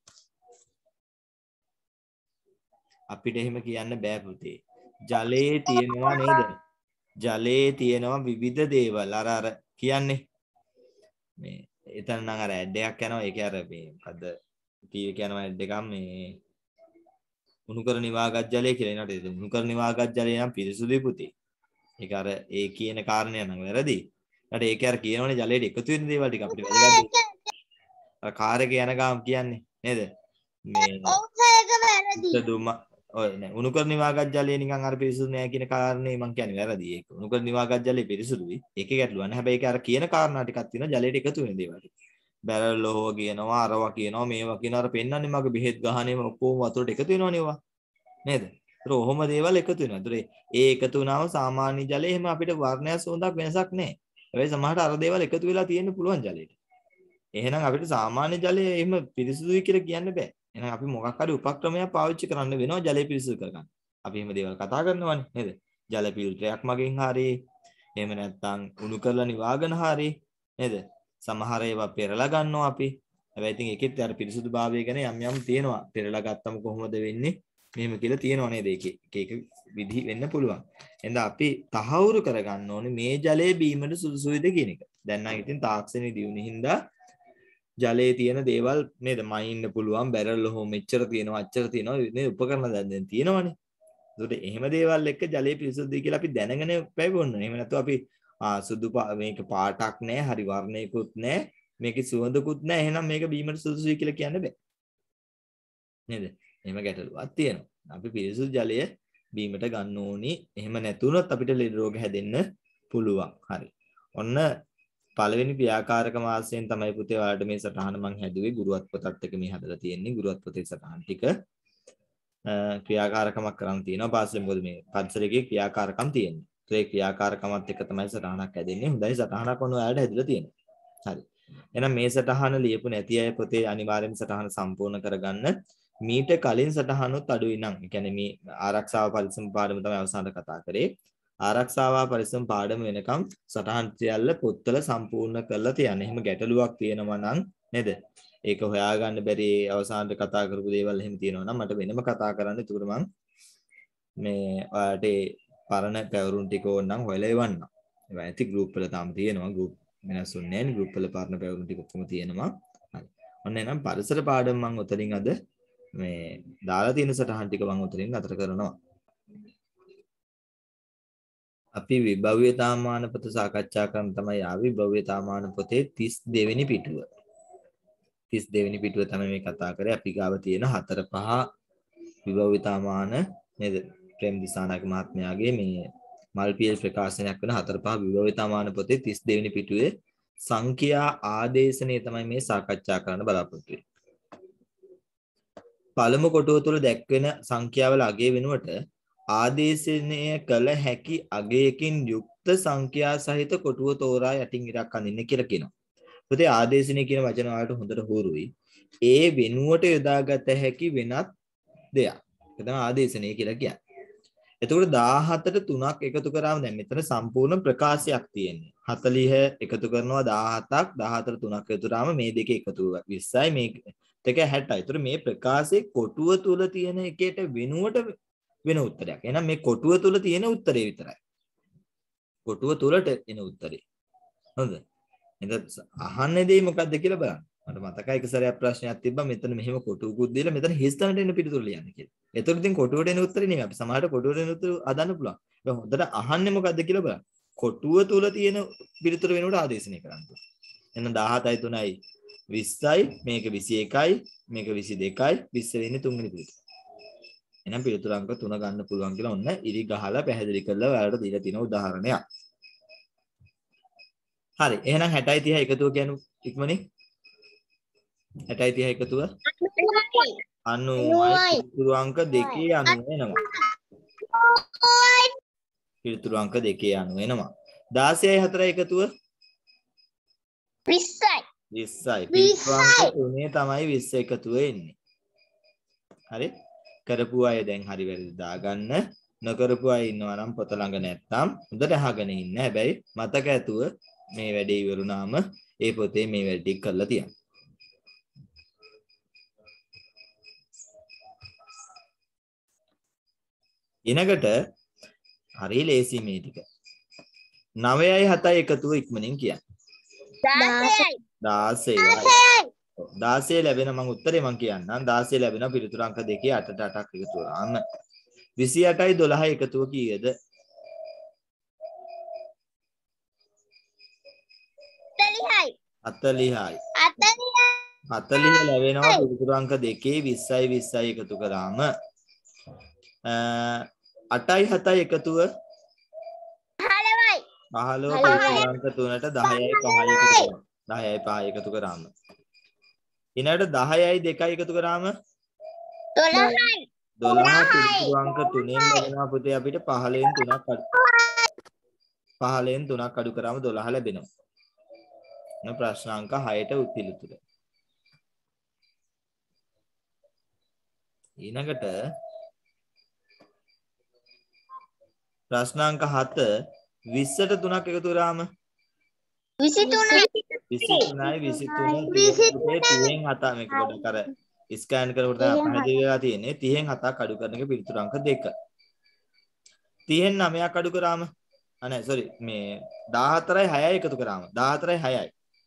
අපිට එහෙම කියන්න බෑ පුතේ. ජලයේ තියෙනවා නේද? ජලයේ තියෙනවා විවිධ දේවල්. අර අර කියන්නේ මේ එතන නම් අර ඇඩ් එකක් යනවා. ඒකේ අර මේ මොකද්ද ටීවී කියනවා ඇඩ් එකක් මේ උණු කර නිවාගත් ජලය කියලා එනට උණු කර නිවාගත් ජලය නම් පිරිසුදුයි පුතේ. ඒක අර ඒ කියන කාරණය නම් වැරදි. ඊට ඒක අර කියනවනේ ජලයට එකතු වෙන දේවල් ටික අපිට වැදගත්. අර කාර් එකේ යන ගාම් කියන්නේ නේද? මේ ඒක වැරදි. දුම ඔය නෑ උණු කර නිවාගත් ජලය නිකන් අර පිරිසුදු නෑ කියන කාරණේ මම කියන්නේ වැරදි. ඒක උණු කර නිවාගත් ජලය පිරිසුදුයි. ඒකේ ගැටලුවක් නෑ. හැබැයි ඒක අර කියන කාරණා ටිකක් තියෙනවා ජලයට එකතු වෙන දේවල්. බැරල් ලෝහ කියනවා අරවා කියනවා මේවා කියනවා අර පෙන්නන්නේ මගේ බෙහෙත් ගහනේම ඔක්කොම වතුරට එකතු වෙනවනේ ඒවා. නේද? ඒතර ඔහොම දේවල් එකතු වෙනවා. ඒතර ඒ එකතු වුණාම සාමාන්‍ය ජලයේ එහෙම අපිට වර්ණයක් සුවඳක් වෙනසක් නැහැ. හැබැයි සමහරට අර දේවල් එකතු වෙලා තියෙන්න පුළුවන් ජලයට. එහෙනම් අපිට සාමාන්‍ය ජලය එහෙම පිරිසිදුයි කියලා කියන්න බෑ. එහෙනම් අපි මොකක් හරි උපක්‍රමයක් පාවිච්චි කරන්න වෙනවා ජලය පිරිසිදු කරගන්න. අපි එහෙම දේවල් කතා කරනවානේ නේද? ජල ෆිල්ටරයක් මගෙන් හරි එහෙම නැත්නම් උණු කරලා නිවාගෙන හරි නේද? සමහර ඒවා පෙරලා ගන්නවා අපි. හැබැයි ඉතින් ඒකෙත් අර පිරිසිදුභාවය ගැන යම් යම් තියෙනවා. පෙරලා ගත්තම කොහොමද වෙන්නේ? මෙහෙම කියලා තියෙනවා නේද? ඒකේ එක එක විදි වෙන්න පුළුවන්. එහෙනම් අපි තහවුරු කරගන්න ඕනේ මේ ජලය බීමට සුදුසුයිද කියන එක. දැන් නම් ඉතින් තාක්ෂණي දියුණු හින්දා ජලයේ තියෙන දේවල් නේද? මයින්න පුළුවන් බැරල් හෝ මෙච්චර තියෙනවා අච්චර තියෙනවා නේද? උපකරණ දැන් තියෙනවනේ. ඒකට එහෙම දේවල් එක්ක ජලය පිරිසුදුයි කියලා අපි දැනගෙන පැවොන්න. එහෙම නැත්නම් අපි ආ සුදු මේක පාටක් නැහැ, හරි වර්ණයකුත් නැහැ, මේකේ සුවඳකුත් නැහැ. එහෙනම් මේක බීමට සුදුසුයි කියලා කියන්න බෑ. නේද? එහෙම ගැටලුවක් තියෙනවා. අපි පිරිසුදු ජලය බීමට ගන්න ඕනි. එහෙම නැතුනොත් අපිට ලෙඩ රෝග හැදෙන්න පුළුවන්. හරි. ඔන්න පළවෙනි ක්‍රියාකාරක මාසයෙන් තමයි පුතේ ඔයාලට මේ සටහන මම හැදුවේ. ගුරුවත් පොතත් එක්ක මේ හදලා තියෙන්නේ. ගුරුවත් පොතේ සටහන් ටික ක්‍රියාකාරකමක් කරන් තියෙනවා. පාසලේ මොකද මේ පරිසරයේ ක්‍රියාකාරකම් තියෙන්නේ. ඒ ක්‍රියාකාරකමත් එක්ක තමයි සටහනක් හැදෙන්නේ. හොඳයි සටහනක් වුණ ඔයාලට හැදලා තියෙනවා. හරි. එහෙනම් මේ සටහන ලියපු නැති අය පොතේ අනිවාර්යෙන් සටහන සම්පූර්ණ කරගන්න. මීට කලින් සටහනොත් අඩුයි නම් ඒ කියන්නේ මේ ආරක්ෂාව පරිසම් පාඩම තමයි අවසානට කතා කරේ. ආරක්ෂාව පරිසම් පාඩම වෙනකම් සටහන් සියල්ල පොත්වල සම්පූර්ණ කරලා තියන්න. එහෙම ගැටලුවක් තියෙනවා නම් නේද? ඒක හොයාගන්න බැරි අවසානට කතා කරපු දේවල් එහෙම තියෙනවා නම් මට වෙනම කතා කරන්න. ඒකට මම මේ ඔයාලට පරණ පැවරුම් ටික ඕනනම් හොයලා එවන්නම්. ඒවා ඇති ගෲප් වල තාම තියෙනවා. ගෲප් වෙනස්ුන්නේ නැහැ නේ. ගෲප් වල පරණ පැවරුම් ටික ඔක්කොම තියෙනවා. හරි. ඔන්න එහෙනම් පරිසර පාඩම මම උතරින් අද මේ දාලා තියෙන සටහන් ටික මම උතරින් අතර කරනවා. අපි විභව්‍යතාමාන පොත සාකච්ඡා කරන තමයි ආවි. විභව්‍යතාමාන පොතේ තිස් දෙවෙනි පිටුව. තිස් දෙවෙනි පිටුව තමයි මේ කතා කරේ. අපි ගාව තියෙන හතර පහ විභව්‍යතාමාන නේද? ප්‍රේම් දිසානායක මහත්මයාගේ මේ මල්පියල් ප්‍රකාශනයක් වෙන හතර පහ විභව්‍යතාමාන පොතේ තිස් දෙවෙනි පිටුවේ සංඛ්‍යා ආදේශනය තමයි මේ සාකච්ඡා කරන්න බලාපොරොත්තු වෙන්නේ. පළමු කොටුව තුළ දැක්වෙන සංඛ්‍යාවල අගය වෙනුවට ආදේශනය කළ හැකි අගයකින් යුක්ත සංඛ්‍යා සහිත කොටුව තෝරා යටින් ඉරක් අඳින්න කියලා කියනවා. පුතේ ආදේශනය කියන වචන වලට හොඳට හුරුයි. ඒ වෙනුවට යොදාගත හැකි වෙනත් දෙයක්. ඒක තමයි ආදේශනය කියලා කියන්නේ. එතකොට දාහතට තුනක් එකතු කරාම දැන් මෙතන සම්පූර්ණ ප්‍රකාශයක් තියෙන්නේ. හතළිහ එකතු කරනවා දාහතක් දාහතට තුනක් එකතු කරාම මේ දෙකේ එකතු විස්සයි මේ දෙක හැටයි. ඒතර මේ ප්‍රකාශයේ කොටුව තුල තියෙන එකේට වෙනුවට වෙන උත්තරයක්. එහෙනම් මේ කොටුව තුල තියෙන උත්තරේ විතරයි. කොටුව තුලට එන උත්තරේ. හරිද? එහෙනම් අහන්නේ දෙයි මොකක්ද කියලා බලන්න. මට මතකයි එක සැරයක් ප්‍රශ්නයක් තිබ්බා මෙතන මෙහෙම කොටුවකුත් දීලා මෙතන හිස් තැනට එන පිටුතුර ලියන්න කියලා. එතකොට ඉතින් කොටුවට එන උත්තරේ නෙමෙයි අපි සමහරට කොටුවට එන උත්තර හදන්න පුළුවන්. ඒක හොඳට අහන්නේ මොකද්ද කියලා බලන්න. කොටුව තුල තියෙන පිටුතුර වෙනුවට ආදේශනය කරන්න. එහෙනම් දාහතයි තුනයි විස්සයි මේක විසි එකයි මේක විසි දෙකයි විස්ස වෙන්නේ තුන්වෙනි පිටුතුර. එහෙනම් පිටුතුර අංක තුන ගන්න පුළුවන් කියලා ඔන්න ඉරි ගහලා පැහැදිලි කරලා ඔයාලට දීලා තියෙන උදාහරණයක්. හරි එහෙනම් හැටයි තිහයි එකතුව කියන්නේ ඉක්මනින් හැටයි තිහයි එකතුව අනූවයි පිළිතුරු අංක දෙකේ අනූව එනවා. පිළිතුරු අංක දෙකේ අනූව එනවා. දාසයයි හතරයි එකතුව විස්සයි. විස්සයි. පිළිතුරු අංක තුනේ තමයි විස්ස එකතුව එන්නේ. හරි? කරපු අය දැන් හරි වැරදි දාගන්න. නොකරපු අය ඉන්නවා නම් පොත ළඟ නැත්තම් හොඳට අහගෙන ඉන්න. හැබැයි මතක ඇතුව මේ වැඩේ ඉවරුනාම ඒ පොතේ මේ වැඩ ටික කරලා තියන්න. ඊනකට හරි ලේසි මේ ටික. නවයයි හතයි එකතුව ඉක්මනින් කියන්න. දාසයයි. දාසය ලැබෙන මම උත්තරේ මම කියන්නම්. දාසය ලැබෙන පිළිතුරු අංක දෙකේ අටට අටක් එකතු කරාම විසි අටයි දොළහයි එකතුව කීයද? හතළිහයි. හතළිහ ලැබෙනවා පිළිතුරු අංක දෙකේ විස්සයි විස්සයි එකතු කරාම අටයි හතයි එකතුව පහළොව පිළිතුරු අංක තුනට දහයයි පහයි එකතු කරාම දහයයි පහයි එකතු කරාම ඊළඟට දහයයි දෙකයි එකතු කරාම දොළහයි. දොළහ පිළිතුරු අංක තුනෙන් ලැබෙනවා පුතේ අපිට පහළෙන් තුනක් අඩු පහළෙන් තුනක් අඩු කරාම දොළහ ලැබෙනවා. න ප්‍රශ්න අංක හයට පිළිතුර. ඊළඟට ප්‍රශ්න අංක හත විස්සට තුනක් එකතු කරාම විසි තුනයි. විසි තුනයි විසි තුන තිහෙන් හත මේක පොඩ්ඩක් අර ස්කෑන් කරනකොට පැහැදිලි වෙලා තියෙන්නේ තිහෙන් හතක් අඩු කරන එක පිළිතුරු අංක දෙක. තිහෙන් නවයක් අඩු කරාම ආ නෑ සෝරි මේ දාහතරයි හයයි එකතු කරාම දාහතරයි හයයි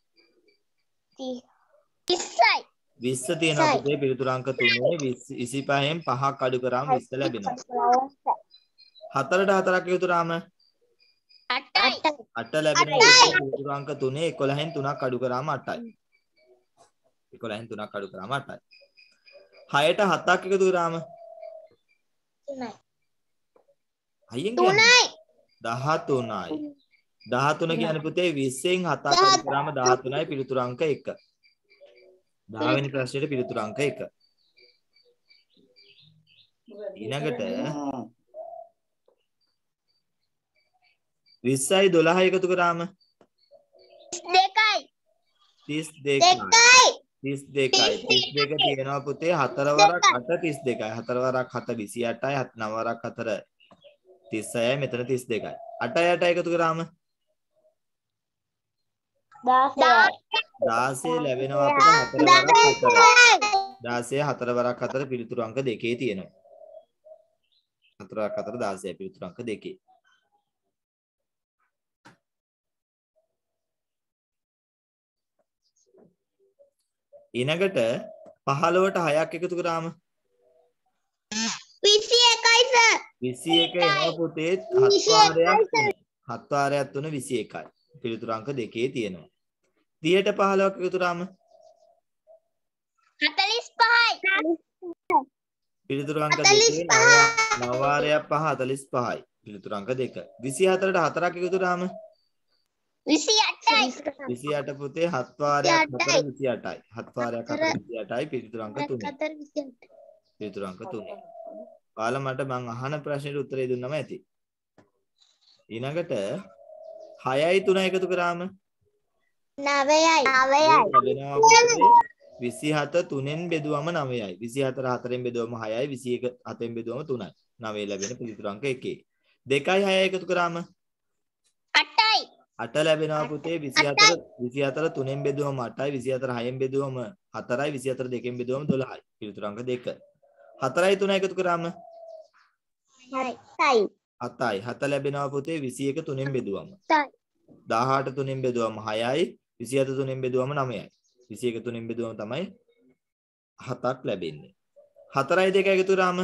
විස්සයි. විස්ස තියෙනවා පුතේ පිළිතුරු අංක තුනේ විසි පහෙන් පහක් අඩු කරාම විස්ස ලැබෙනවා. හතරට හතරක් එකතු කරාම අටයි. අට ලැබෙනවා පිළිතුරු අංක තුනේ එකොළහෙන් තුනක් අඩු කරාම අටයි. එකොළහෙන් තුනක් අඩු කරාම අටයි. හයට හතක් එකතු කරාම තුනයි. අයියෙන් කියන්නේ දහතුනයි. දහතුන කියන්නේ පුතේ විස්සෙන් හතක් අඩු කරාම දහතුනයි පිළිතුරු අංක එක. දහ වෙනි ප්‍රශ්නෙට පිළිතුරු අංක එක. ඊළඟට විස්සයි දොළහයි එකතු කරාම දෙකයි. තිස් දෙකයි. තිස් දෙකයි. තිස් දෙක තියෙනවා පුතේ හතර වරක් අට තිස් දෙකයි. හතර වරක් හත විසි අටයි. නව වරක් හතර තිස්සයයි. මෙතන තිස් දෙකයි. අටයි අටයි එකතු කරාම දාසය ලැබෙනවා අපිට හතර වරක් හතර. දාසය හතර වරක් හතර පිළිතුරු අංක දෙකේ තියෙනවා. හතර වරක් හතර දාසය පිළිතුරු අංක දෙකේ. ඊළඟට පහළොවට හයක් එකතු කරාම විසි එකයි සර්. විසි එක එනවා පුතේ හත් වාරයක් තුන. හත් වාරයක් තුන විසි එකයි. පිළිතුරු අංක දෙකේ තියෙනවා. තිහට පහළොවක් එකතු කරාම හතළිස් පහයි. පිළිතුරු අංක දෙකේ නව වාරයක් පහ හතළිස් පහයි. පිළිතුරු අංක දෙක. විසි හතරට හතරක් එකතු කරාම විසි අටයි. විසි අට පුතේ හත් වාරයක් හතර විසි අටයි. හත් වාරයක් හතර විසි අටයි පිළිතුරු අංක තුනේ. පිළිතුරු අංක තුනේ. ඔයාලා මට මං අහන ප්‍රශ්නෙට උත්තරේ දුන්නම ඇති. ඊළඟට හයයි තුනයි එකතු කරාම නවයයි. නවයයි. විසි හත තුනෙන් බෙදුවම නවයයි. විසි හතර හතරෙන් බෙදුවම හයයි. විසි එක හතෙන් බෙදුවම තුනයි. නවය ලැබෙන පිළිතුරු අංක එකයි. දෙකයි හයයි එකතු කරාම අටයි. අට ලැබෙනවා පුතේ. විසිහතර විසිහතර තුනෙන් බෙදුවම අටයි, විසිහතර හයෙන් බෙදුවම හතරයි, විසිහතර දෙකෙන් බෙදුවම දොළහයි. පිළිතුරු අංක දෙක. හතරයි තුනයි එකතු කරාම හතයි. හතයි. හත ලැබෙනවා පුතේ. විසිඑක තුනෙන් බෙදුවම හතයි. දහඅට තුනෙන් බෙදුවම හයයි, විසිහත තුනෙන් බෙදුවම නවයයි. විසිඑක තුනෙන් බෙදුවම තමයි හතක් ලැබෙන්නේ. හතරයි දෙකයි එකතු කරාම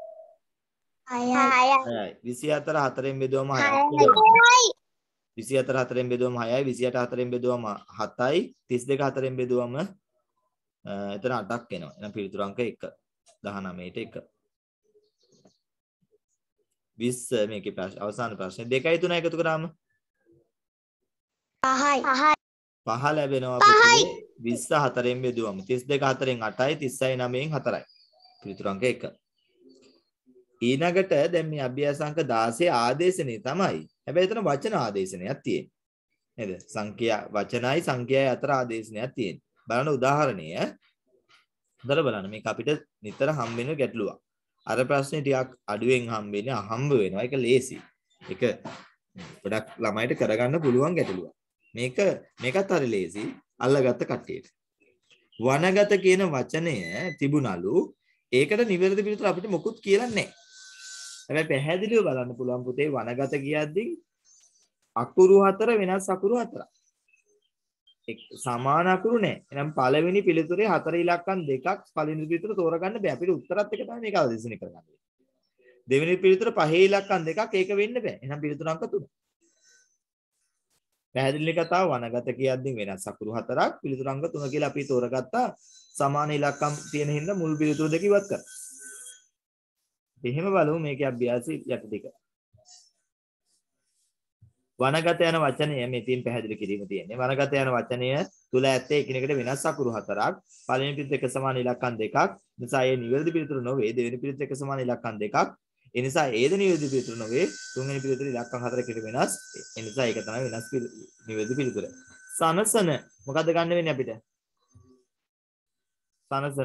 හයයි. විසිහතර හතරෙන් බෙදුවම හයයි. විසිහතර හතරෙන් බෙදුවම හයයි, විසිඅට හතරෙන් බෙදුවම හතයි, තිස් දෙක හතරෙන් බෙදුවම එතන අටක් එනවා. එහෙනම් පිළිතුරු අංක එක. දහනවයට එක. විස්ස මේකේ ප්‍රශ්න අවසාන ප්‍රශ්නේ දෙකයි තුනයි එකතු කරාම පහයි. පහ ලැබෙනවා පුතේ. විස්ස හතරෙන් බෙදුවම තිස් දෙක හතරෙන් අටයි, තිස්සයි නවයෙන් හතරයි. පිළිතුරු අංක එක. ඊළඟට දැන් මේ අභ්‍යාස අංක දාසය ආදේශනේ තමයි. හැබැයි එතන වචන ආදේශනයක් තියෙන්නේ. නේද? සංඛ්‍යා වචනයි සංඛ්‍යායි අතර ආදේශනයක් තියෙන්නේ. බලන්න උදාහරණය. හොඳට බලන්න මේක අපිට නිතර හම්බ වෙන ගැටලුවක්. අර ප්‍රශ්නේ ටිකක් අඩුවෙන් හම්බෙන්නේ අහම්බ වෙනවා. ඒක ලේසි. ඒක ගොඩක් ළමයිට කරගන්න පුළුවන් ගැටලුවක්. මේක මේකත් හරි ලේසි. අල්ලගත්ත කට්ටියට. වනගත කියන වචනය තිබුණලු. ඒකට නිවැරදි පිළිතුර අපිට මොකුත් කියලා නැහැ. හැබැයි පැහැදිලිව බලන්න පුළුවන් පුතේ වනගත කියද්දී අකුරු හතර වෙනස් අකුරු හතරක්. එක් සමාන අකුරු නැහැ. එහෙනම් පළවෙනි පිළිතුරේ හතර ඉලක්කම් දෙකක් පළවෙනි පිළිතුර තෝරගන්න බෑ. අපිට උත්තරත් එක තමයි මේක අවදේශනය කරගන්න. දෙවෙනි පිළිතුර පහේ ඉලක්කම් දෙකක් ඒක වෙන්න බෑ. එහෙනම් පිළිතුර අංක තුන. පැහැදිලි කතාව වනගත කියද්දී වෙනස් අකුරු හතරක් පිළිතුර අංක තුන කියලා අපි තෝරගත්තා. සමාන ඉලක්කම් තියෙන හින්දා මුල් පිළිතුර දෙක ඉවත් කරා. එහෙම බලමු මේකේ අභ්‍යාසය යට ටික. වනගත යන වචනය මේ තියෙන පැහැදිලි කිරීම තියෙන්නේ. වනගත යන වචනය තුල ඇත්තේ එකිනෙකට වෙනස් අකුරු හතරක්. පළවෙනි පිළිතුර එක සමාන ඉලක්කම් දෙකක්. නිසා ඒ නිවැරදි පිළිතුර නොවේ. දෙවෙනි පිළිතුර එක සමාන ඉලක්කම් දෙකක්. ඒ නිසා ඒද නිවැරදි පිළිතුර නොවේ. තුන්වෙනි පිළිතුර ඉලක්කම් හතරකට වෙනස්. ඒ නිසා ඒක තමයි වෙනස් නිවැරදි පිළිතුර. සනසන මොකද්ද ගන්න වෙන්නේ අපිට? සනසන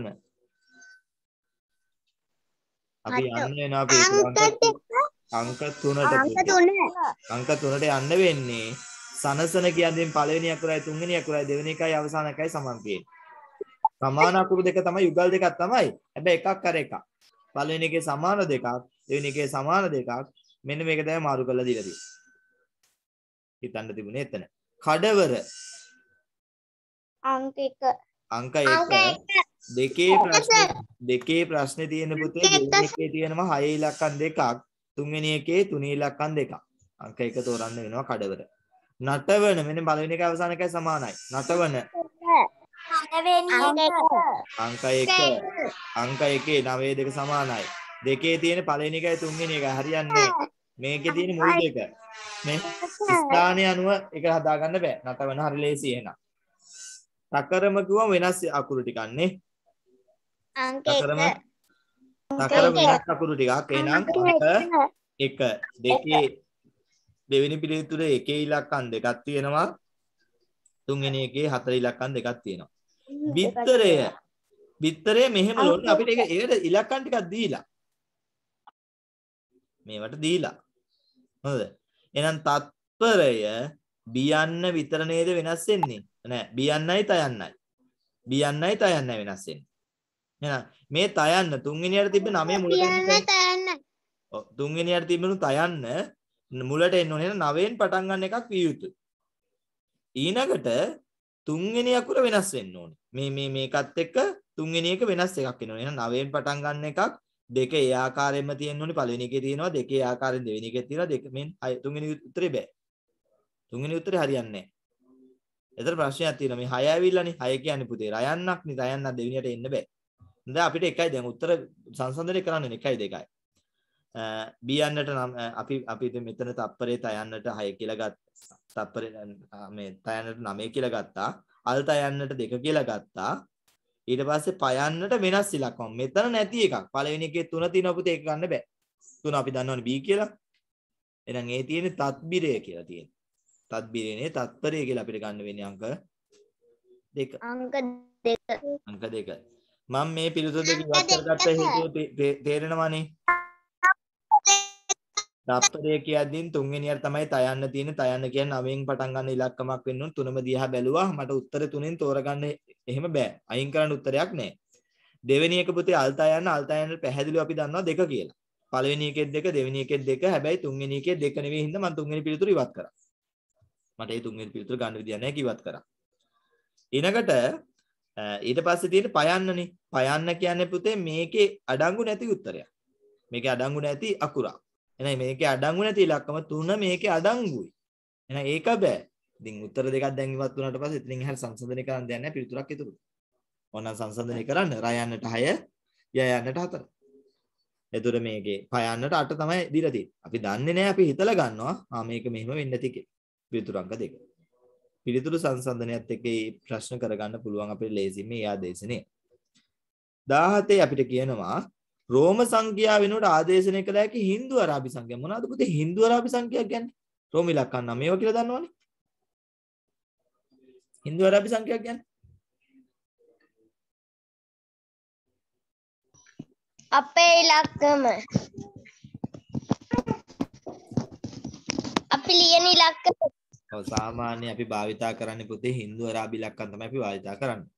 අපි යන්න වෙනවා පිළිතුර අංක තුනට. අංක තුනට යන්න වෙන්නේ. සනසන කියන්නේ පළවෙනි අකුරයි තුන්වෙනි අකුරයි දෙවෙනි එකයි අවසාන එකයි සමාන තියෙන්නේ. සමාන අකුරු දෙක තමයි යුගල් දෙකක් තමයි. හැබැයි එකක් කර එකක්. පළවෙනි එකේ සමාන දෙකක්, දෙවෙනි එකේ සමාන දෙකක්. මෙන්න මේක තමයි මාරු කරලා දීලා තියෙන්නේ. හිතන්න තිබුණේ එතන. කඩවර අංක එක. අංක එක. දෙකේ ප්‍රශ්නේ දෙකේ ප්‍රශ්නේ තියෙන පුතේ දෙවෙනි එකේ තියෙනවා හය ඉලක්කම් දෙකක්, තුන්වෙනි එකේ තුන ඉලක්කම් දෙකක්. අංක එක තෝරන්න වෙනවා කඩවර. නටවන මෙන්න පළවෙනි එක අවසාන එකයි සමානයි. නටවන අංක එක. අංක එකේ නවය දෙක සමානයි. දෙකේ තියෙන පළවෙනි එකයි තුන්වෙනි එකයි හරියන්නේ. මේකේ තියෙන මුල් දෙක. මේ ස්ථානය අනුව එක හදාගන්න බෑ. නටවන හරි ලේසි එහෙනම්. තකරම කිව්වම වෙනස් අකුරු ටිකක් නේ. අංක තකරම එක. තකරම වෙනස් අකුරු ටිකක්. එහෙනම් අංක එක. දෙකේ දෙවෙනි පිළිතුරේ එකේ ඉලක්කම් දෙකක් තියෙනවා. තුන්වෙනි එකේ හතර ඉලක්කම් දෙකක් තියෙනවා. බිත්තරය. බිත්තරය මෙහෙම ලොන්න අපිට ඒක ඒකට ඉලක්කම් ටිකක් දීලා. මේවට දීලා. හොඳද? එහෙනම් තත්පරය බියන්න විතර නේද වෙනස් වෙන්නේ? නෑ බියන්නයි තයන්නයි. බියන්නයි තයන්නයි වෙනස් වෙන්නේ. එහෙනම් මේ තයන්න තුන්වෙනියට තිබ්බ නවය මුලට එන්න. ඔව් තුන්වෙනියට තිබුණු තයන්න මුලට එන්න ඕනේ නවයෙන් පටන් ගන්න එකක් විය යුතුයි. ඊළඟට තුන්වෙනි අකුර වෙනස් වෙන්න ඕනේ. මේ මේ මේකත් එක්ක තුන්වෙනි එක වෙනස් එකක් වෙනවා. එහෙනම් නවයෙන් පටන් ගන්න එකක් දෙක ඒ ආකාරයෙන්ම තියෙන්න ඕනේ. පළවෙනි එකේ තියෙනවා දෙකේ ආකාරයෙන් දෙවෙනි එකේ තියෙනවා දෙක මෙන් තුන්වෙනි උත්තරේ බෑ. තුන්වෙනි උත්තරේ හරියන්නේ නැහැ. එතන ප්‍රශ්නයක් තියෙනවා. මේ හය ඇවිල්ලානේ. හය කියන්නේ පුතේ රයන්නක් නේ. රයන්නක් දෙවෙනියට එන්න බෑ. දැන් අපිට එකයි දැන් උත්තර සංසන්දනය කරන්න එකයි දෙකයි. බියන්නට නම් අපි අපි මෙතන තප්පරේ තයන්නට හය කියලා ගත්තා. තප්පරේ මේ තයන්නට නවය කියලා ගත්තා. අල් තයන්නට දෙක කියලා ගත්තා. ඊට පස්සේ පයන්නට වෙනස් ඉලක්කම්. මෙතන නැති එකක්. පළවෙනි එකේ තුන තියෙනවා පුතේ ඒක ගන්න බෑ. තුන අපි දන්නවනේ B කියලා. එහෙනම් ඒ තියෙන්නේ තත්බිරය කියලා තියෙන්නේ. තත්බිරේනේ තත්පරය කියලා අපිට ගන්න වෙන්නේ අංක දෙක. අංක දෙක. අංක දෙක. මම මේ පිළිතුර දෙක ඉවත් කරගත්ත හේතුව තේරෙනවනේ. තප්පරය කියද්දී තුන්වෙනියට තමයි තයන්න තියෙන්නේ. තයන්න කියන්නේ නවයෙන් පටන් ගන්න ඉලක්කමක් වෙන්න ඕන. තුනම දිහා බැලුවා මට උත්තර තුනෙන් තෝරගන්න එහෙම බෑ. අයින් කරන්න උත්තරයක් නැහැ. දෙවෙනි එක පුතේ අල් තයන්න අල් තයන්න පැහැදිලිව අපි දන්නවා දෙක කියලා. පළවෙනි එකෙත් දෙක දෙවෙනි එකෙත් දෙක. හැබැයි තුන්වෙනි එකේ දෙක නෙවෙයි හින්දා මම තුන්වෙනි පිළිතුර ඉවත් කරා. මට ඒ තුන්වෙනි පිළිතුර ගන්න විදියක් නැහැ කිව්වත් කරා. ඊනකට ඊට පස්සේ තියෙන පයන්නනේ. පයන්න කියන්නේ පුතේ මේකේ අඩංගු නැති උත්තරයක්. මේකේ අඩංගු නැති අකුරක්. එහෙනම් මේකේ අඩංගු නැති ඉලක්කම තුන මේකේ අඩංගුයි. එහෙනම් ඒක බෑ. ඉතින් උත්තර දෙකක් දැන් ඉවත් වුණාට පස්සේ ඉතින් එහාට සංසන්දනය කරන්න දෙයක් නැහැ පිළිතුරක් ඉතුරු. ඕනනම් සංසන්දනය කරන්න රය යන්නට හය ය යන්නට හතර. එතකොට මේකේ පය යන්නට අට තමයි දීලා තියෙන්නේ. අපි දන්නේ නැහැ අපි හිතලා ගන්නවා ආ මේක මෙහෙම වෙන්නේ නැති කියලා. පිළිතුරු අංක දෙක. පිළිතුරු සංසන්දනයත් එක්ක මේ ප්‍රශ්න කරගන්න පුළුවන් අපේ ලේසියෙන් මේ ආදේශනේ. දාහතේ අපිට කියනවා රෝම සංඛ්‍යාව වෙනුවට ආදේශනය කළ හැකි හින්දු අරාබි සංඛ්‍යා. මොනවද පුතේ හින්දු අරාබි සංඛ්‍යා කියන්නේ? රෝම ඉලක්කම් නම් මේවා කියලා දන්නවනේ. හින්දු අරාබි සංඛ්‍යා කියන්නේ අපේ ඉලක්කම අපි ලියන ඉලක්කම. ඔව් සාමාන්‍ය අපි භාවිතා කරන්නේ පුතේ හින්දු අරාබි ඉලක්කම් තමයි අපි භාවිතා කරන්නේ.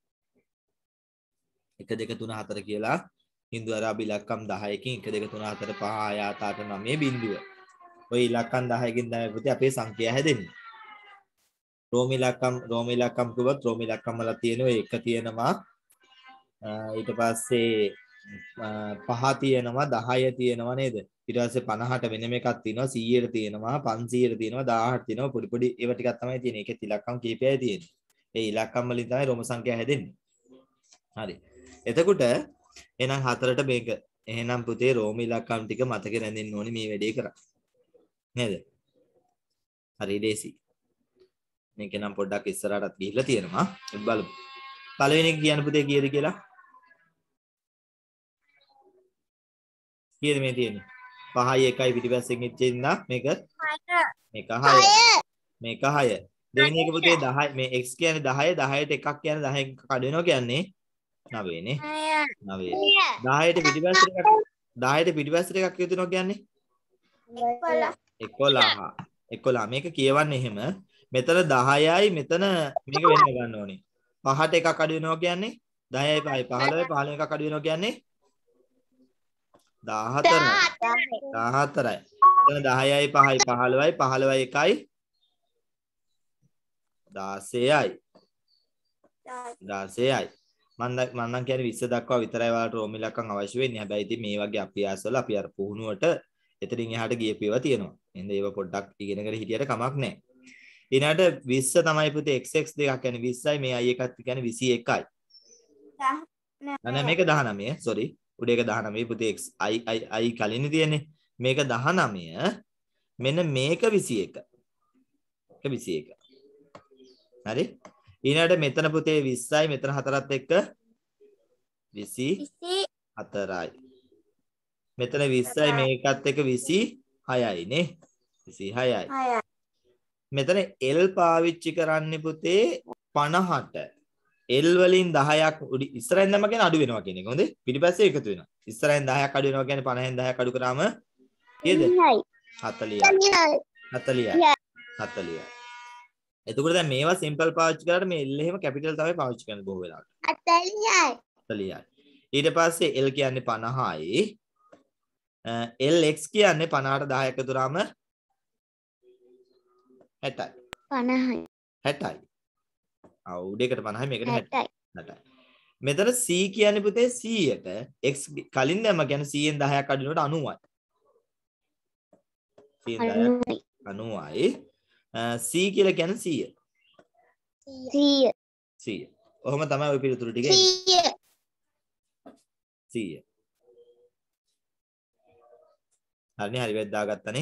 එක දෙක තුන හතර කියලා හින්දු අරාබි ඉලක්කම් දහයකින් එක දෙක තුන හතර පහ හය අට අට නවය බිංදුව. ඔය ඉලක්කම් දහයකින් තමයි පුතේ අපේ සංඛ්‍යා හැදෙන්නේ. රෝම ඉලක්කම් රෝම ඉලක්කම් කිව්වොත් රෝම ඉලක්කම් වල තියෙන ඔය එක තියෙනවා ඊට පස්සේ පහ තියෙනවා දහය තියෙනවා නේද? ඊට පස්සේ පනහට වෙනම එකක් තියෙනවා සීයට තියෙනවා පන්සීයට තියෙනවා දාහට තියෙනවා පොඩි පොඩි ඒවා ටිකක් තමයි තියෙන්නේ. ඒකෙත් ඉලක්කම් කීපයයි තියෙන්නේ. ඒ ඉලක්කම් වලින් තමයි රෝම සංඛ්‍යා හැදෙන්නේ. හරි. එතකොට එහෙනම් හතරට මේක එහෙනම් පුතේ රෝම ඉලක්කම් ටික මතකේ රැඳෙන්න ඕනේ මේ වැඩේ කරා. නේද? හරි දේසි. මේක නම් පොඩ්ඩක් ඉස්සරහටත් ගිහිල්ලා තියෙනවා. ඒක බලමු. පළවෙනි එක කියන්න පුතේ කීයද කියලා? කීයද මේ තියෙන්නේ? පහයි එකයි පිටිපස්සෙන් ඉච්චින්න මේක මේක හය. මේක හය. දෙවෙනි එක පුතේ දහය මේ x කියන්නේ දහය දහයට එකක් කියන්නේ දහයෙන් කඩ වෙනවා කියන්නේ නවය නේ. නවය. දහයට පිටිපස්සට එකක් දහයට පිටිපස්සට එකක් යොදනවා කියන්නේ එකොළහ. එකොළහ. මේක කියවන්නේ එහෙම. මෙතන දහයයි මෙතන මේක වෙන්න ගන්න ඕනේ. පහට එකක් අඩු වෙනවා කියන්නේ දහයයි පහයි පහළොවයි පහළොව එකක් අඩු වෙනවා කියන්නේ දහතරයි. දහතරයි. එතන දහයයි පහයි පහළොවයි පහළොවයි එකයි දාසයයි. දාසයයි. මම මම නම් කියන්නේ විස්ස දක්වා විතරයි ඔයාලට රෝම ඉලක්කම් අවශ්‍ය වෙන්නේ. හැබැයි ඉතින් මේ වගේ අභ්‍යාස වල අපි අර පුහුණුවට එතනින් එහාට ගියපු ඒවා තියෙනවා. එහෙනම් ඒව පොඩ්ඩක් ඉගෙනගෙන හිටියට කමක් නැහැ. ඊළඟට විස්ස තමයි පුතේ x x දෙකක් කියන්නේ විස්සයි මේ i එකත් කියන්නේ විසි එකයි. නෑ මේක දහනවය. sorry. උඩ එක දහනවය පුතේ x i i i කලින් තියෙන්නේ. මේක දහනවය. මෙන්න මේක විසි එක. ඒක විසි එක. හරි? ඊළඟට මෙතන පුතේ විස්සයි මෙතන හතරත් එක්ක විසි හතරයි. මෙතන විස්සයි මේකත් එක්ක විසි හයයි නේ. විසි හයයි. මෙතන L පාවිච්චි කරන්නේ පුතේ පනහට. L වලින් දහයක් ඉස්සරහින් දැම්ම කියන්නේ අඩු වෙනවා කියන එක. හොඳේ? පිටිපස්සේ එකතු වෙනවා. ඉස්සරහින් දහයක් අඩු වෙනවා කියන්නේ පනහෙන් දහයක් අඩු කරාම කීයද? හතලිහයි. හතලිහයි. හතලිහයි. එතකොට දැන් මේවා සිම්පල් පාවිච්චි කරාට මේ L එහෙම කැපිටල් තමයි පාවිච්චි කරන්නේ බොහෝ වෙලාවට. හතලිහයි. හතලිහයි. ඊට පස්සේ L කියන්නේ පනහයි. L x කියන්නේ පනහට දහය එකතු කරාම හැටයි. පනහයි. හැටයි. ආ උඩේකට පනහයි මේකට හැටයි. හැටයි. මෙතන c කියන්නේ පුතේ සීයට x කලින් දැම්ම කියන්නේ සීයෙන් දහයක් අඩු වෙනකොට අනූවයි. සීයෙන් දහයක් අනූවයි. c කියලා කියන්නේ සීය. සීය. සීය. ඔහොම තමයි ওই පිළිතුරු ටික එන්නේ. සීය. සීය. හරිනේ හරි වෙද්දා ගත්තනේ.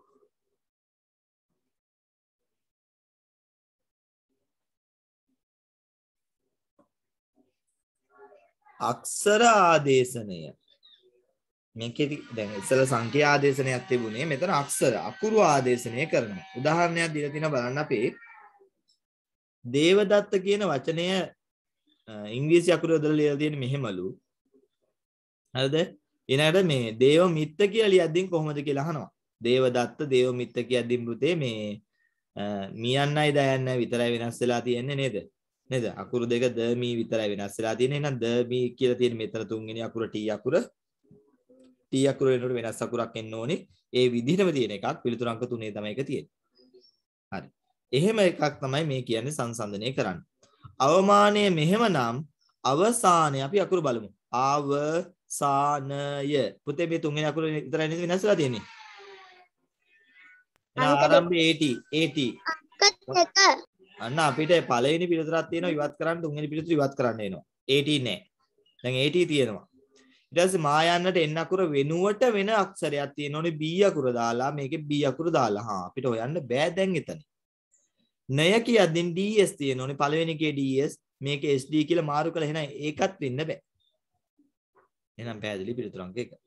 අක්ෂර ආදේශනය මේකෙදි දැන් ඉස්සෙල්ලා සංඛ්‍යා ආදේශනයක් තිබුණේ මෙතන අක්ෂර අකුරු ආදේශනය කරනවා. උදාහරණයක් දීලා තියෙනවා බලන්න අපි දේවදත්ත කියන වචනය ඉංග්‍රීසි අකුරු වලදී ලියලා තියෙන්නේ මෙහෙමලු. හරිද? ඊළඟට මේ දේව මිත්ත කියලා ලියද්දී කොහොමද කියලා අහනවා. දේවදත්ත දේවමිත්ත කියද්දී පුතේ මේ මියන්නයි දයන්නයි විතරයි වෙනස් වෙලා තියෙන්නේ නේද? නේද? අකුරු දෙක ද මී විතරයි වෙනස් වෙලා තියෙන්නේ. එහෙනම් ද මී කියලා තියෙන මෙතන තුන්වෙනි අකුර ටී අකුර. ටී අකුර වෙනකොට වෙනස් අකුරක් එන්න ඕනේ. ඒ විදිහටම තියෙන එකක් පිළිතුරු අංක තුනේ තමයි එක තියෙන්නේ. හරි. එහෙම එකක් තමයි මේ කියන්නේ සංසන්දනය කරන්න. අවමානය මෙහෙමනම් අවසානය අපි අකුරු බලමු. අවසානය. පුතේ මේ තුන්වෙනි අකුර විතරයි නේද වෙනස් වෙලා තියෙන්නේ? එහෙනම් ආරම්භයේ AT AT එක අන්න අපිට පළවෙනි පිළිතුරක් තියෙනවා ඉවත් කරන්න තුන්වෙනි පිළිතුර ඉවත් කරන්න එනවා. AT නෑ. දැන් AT තියෙනවා. ඊට පස්සේ මා යන්නට එන්න අකුර වෙනුවට වෙන අක්ෂරයක් තියෙනෝනේ B අකුර දාලා මේකේ B අකුර දාලා. හා අපිට හොයන්න බෑ දැන් එතන. ණය කියද්දී D S තියෙනෝනේ පළවෙනි එකේ D S මේකේ S D කියලා මාරු කළා එහෙනම් ඒකත් වෙන්න බෑ. එහෙනම් පැහැදිලි පිළිතුර අංක එක.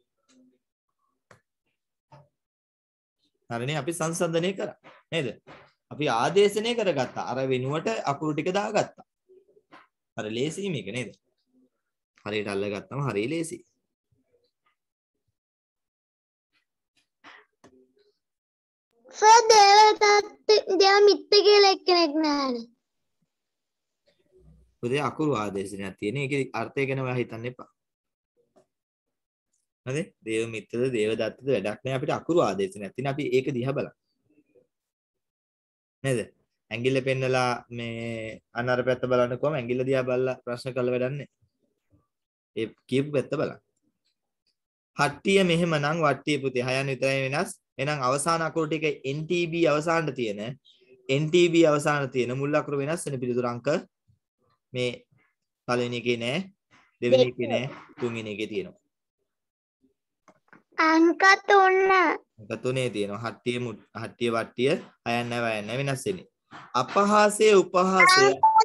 හරිනේ අපි සංසන්දනය කරා නේද? අපි ආදේශනය කරගත්තා. අර වෙනුවට අකුරු ටික දාගත්තා. අර ලේසි මේක නේද? හරියට අල්ලගත්තම හරිය ලේසි. සර් දේවදත්ත දේවමිත්ත කියලා එක්කෙනෙක් නෑනේ. පුතේ අකුරු ආදේශනයක් තියෙන. ඒකේ අර්ථය ගැන ඔයා හිතන්න එපා. හරි? දේවමිත්තද දේවදත්තද වැඩක් නෑ අපිට අකුරු ආදේශනයක් තියෙන. අපි ඒක දිහා බලමු. නේද? ඇඟිල්ල පෙන්නලා මේ අනර පැත්ත බලන්න කොහම ඇඟිල්ල දිහා බලලා ප්‍රශ්න කරලා වැඩක් නෑ. ඒ කියපු පැත්ත බලන්න. හට්ටිය මෙහෙමනම් වට්ටිය පුතේ හයන් විතරයි වෙනස්. එහෙනම් අවසාන අකුරු ටික N T B අවසානට තියෙන N T B අවසානට තියෙන මුල් අකුරු වෙනස් වෙන පිළිතුරු අංක මේ පළවෙනි එකේ නෑ, දෙවෙනි එකේ නෑ, තුන්වෙනි එකේ තියෙනවා. අංක තුන. අංක තුනේ තියෙනවා. හට්ටිය හට්ටිය වට්ටිය හයන් නැව හයන් නැව වෙනස් වෙන්නේ. අපහාසය උපහාසය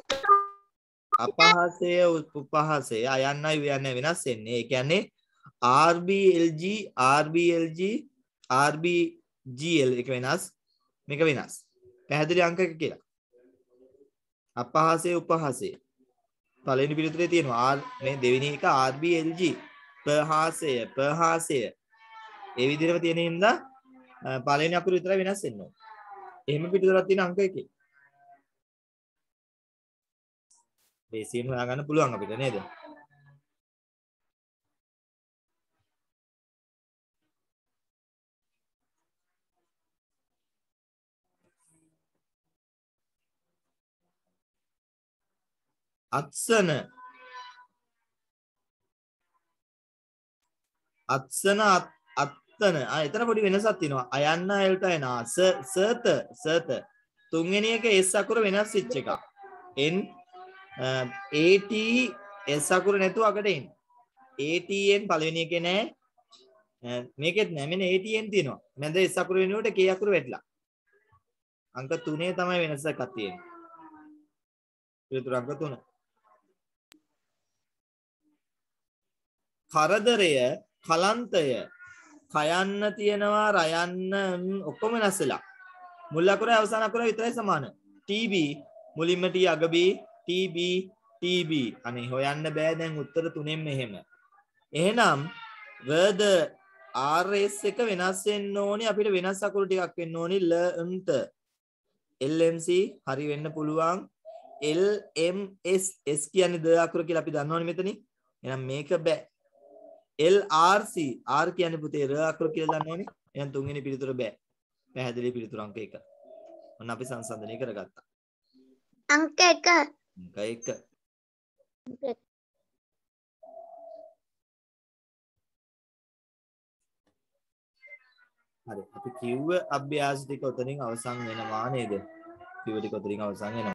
අපහාසය උපහාසය අයන්නයි වයන්නයි වෙනස් වෙන්නේ. ඒ කියන්නේ R B L G R B L G R B G L එක වෙනස් මේක වෙනස්. පැහැදිලි අංක එක කියලා. අපහාසය උපහාසය පළවෙනි පිළිතුරේ තියෙනවා R මේ දෙවෙනි එක R B L G ප්‍රහාසය ප්‍රහාසය ඒ විදිහටම තියෙන හින්දා පළවෙනි අකුරු විතරයි වෙනස් වෙන්නේ. එහෙම පිළිතුරක් තියෙන අංක එකේ. බේසියෙන් හොයාගන්න පුළුවන් අපිට නේද? අත්සන අත්සන අත්තන ආ එතන පොඩි වෙනසක් තියෙනවා. අයන්න එල්ට එනවා. ස සත සත තුන්වෙනි එක S අකුර වෙනස් වෙච්ච එක. N A T S අකුර නැතුව අකට එන්න. A T N පළවෙනි එකේ නෑ. මේකෙත් නෑ. මෙන්න A T N තියෙනවා. මැද S අකුර වෙනුවට K අකුර වැටලා. අංක තුනේ තමයි වෙනසක් තියෙන්නේ. පිළිතුරු අංක තුන. කරදරය කලන්තය කයන්න තියෙනවා රයන්න ඔක්කොම වෙනස් වෙලා මුල් අකුරයි අවසාන අකුරයි විතරයි සමාන. T B මුලින්ම T අග B T B T B අනේ හොයන්න බෑ දැන් උත්තර තුනෙන් මෙහෙම. එහෙනම් වර්ද R S එක වෙනස් වෙන්න ඕනේ අපිට වෙනස් අකුරු ටිකක් වෙන්න ඕනේ ල න්ත L M C හරි වෙන්න පුළුවන් L M S S කියන්නේ ද අකුර කියලා අපි දන්නවනේ මෙතනින්. එහෙනම් මේක බෑ. L R C R කියන්නේ පුතේ ර අකුර කියලා දන්නවනේ. එහෙනම් තුන්වෙනි පිළිතුර බෑ. පැහැදිලි පිළිතුර අංක එක. ඔන්න අපි සංසන්දනය කරගත්තා. අංක එක. අංක එක. හරි අපි කිව්ව අභ්‍යාස ටික උතනින් අවසන් වෙනවා නේද? කිව්ව ටික උතනින් අවසන් වෙනවා.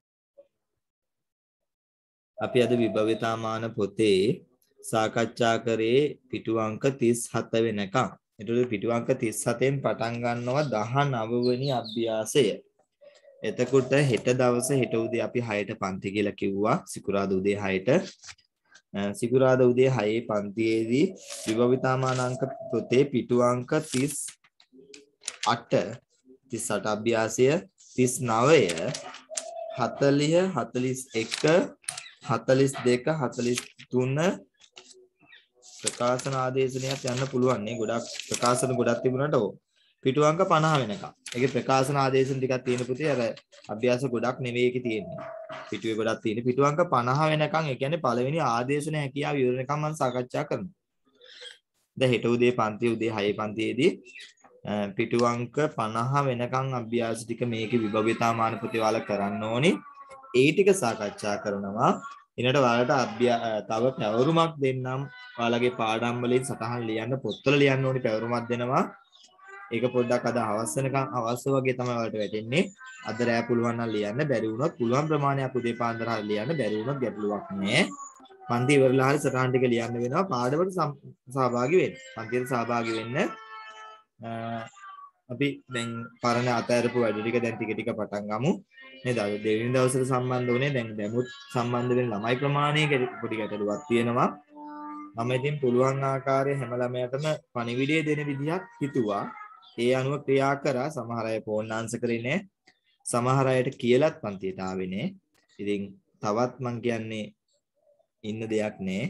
අපි අද විභවිතාමාන පොතේ සාකච්ඡා කරේ පිටු අංක තිස් හත වෙනකම්. ඒතකොට පිටු අංක තිස් හතෙන් පටන් ගන්නවා දහනව වෙනි අභ්‍යාසය. එතකොට හෙට දවසේ හෙට උදේ අපි හයට පන්ති කියලා කිව්වා. සිකුරාදා උදේ හයට. සිකුරාදා උදේ හයේ පන්තියේදී විභවිතාමාන අංක පොතේ පිටු අංක තිස් අට තිස් අට අභ්‍යාසය තිස් නවය හතළිහ හතළිස් එක හතළිස් දෙක හතළිස් තුන ප්‍රකාශන ආදේශනයක් යන්න පුළුවන් නේ. ගොඩක් ප්‍රකාශන ගොඩක් තිබුණාට ඕ පිටු අංක පනහ වෙනකම්. ඒකේ ප්‍රකාශන ආදේශන ටිකක් තියෙන පුතේ අර අභ්‍යාස ගොඩක් නෙවෙයි ඒකේ තියෙන්නේ. පිටුවේ ගොඩක් තියෙන. පිටු අංක පනහ වෙනකම් ඒ කියන්නේ පළවෙනි ආදේශන හැකියාව ඉවරනකම් මම සාකච්ඡා කරනවා. දැන් හෙට උදේ පන්ති උදේ හය පන්තියේදී පිටු අංක පනහ වෙනකම් අභ්‍යාස ටික මේකේ විභව්‍යතා මාන ප්‍රතිවාල කරන්න ඕනි. ඒ ටික සාකච්ඡා කරනවා. ඊනට ඔයාලට තව පැවරුමක් දෙන්නම්. ඔයාලගේ පාඩම් වලින් සටහන් ලියන්න පොත්වල ලියන්න ඕනි පැවරුමක් දෙනවා. ඒක පොඩ්ඩක් අද හවස් වෙනකම් අවශ්‍ය වගේ තමයි ඔයාලට වැටෙන්නේ. අද රෑ පුළුවන් නම් ලියන්න බැරි වුණොත් පුළුවන් ප්‍රමාණයක් උදේ පාන්දර හරි ලියන්න බැරි වුණොත් ගැටලුවක් නෑ. පන්ති ඉවරලා හරි සටහන් ටික ලියන්න වෙනවා. පාඩමට සහභාගී වෙන්න. පන්තියට සහභාගී වෙන්න අපි දැන් පරණ අතහැරපු වැඩ ටික දැන් ටික ටික පටන් ගමු. නේද? දෙවෙනි දවසට සම්බන්ධ වුණේ දැන් දැමුත් සම්බන්ධ වෙන ළමයි ප්‍රමාණය පොඩි ගැටලුවක් තියෙනවා. මම ඉතින් පුළුවන් ආකාරයේ හැම ළමයටම පණිවිඩය දෙන විදිහක් හිතුවා. ඒ අනුව ක්‍රියා කරා. සමහර අය ෆෝන් ආන්සර් කරේ නැහැ. සමහර අයට කියලාත් පන්තියට ආවේ නැහැ. ඉතින් තවත් මං කියන්නේ ඉන්න දෙයක් නැහැ.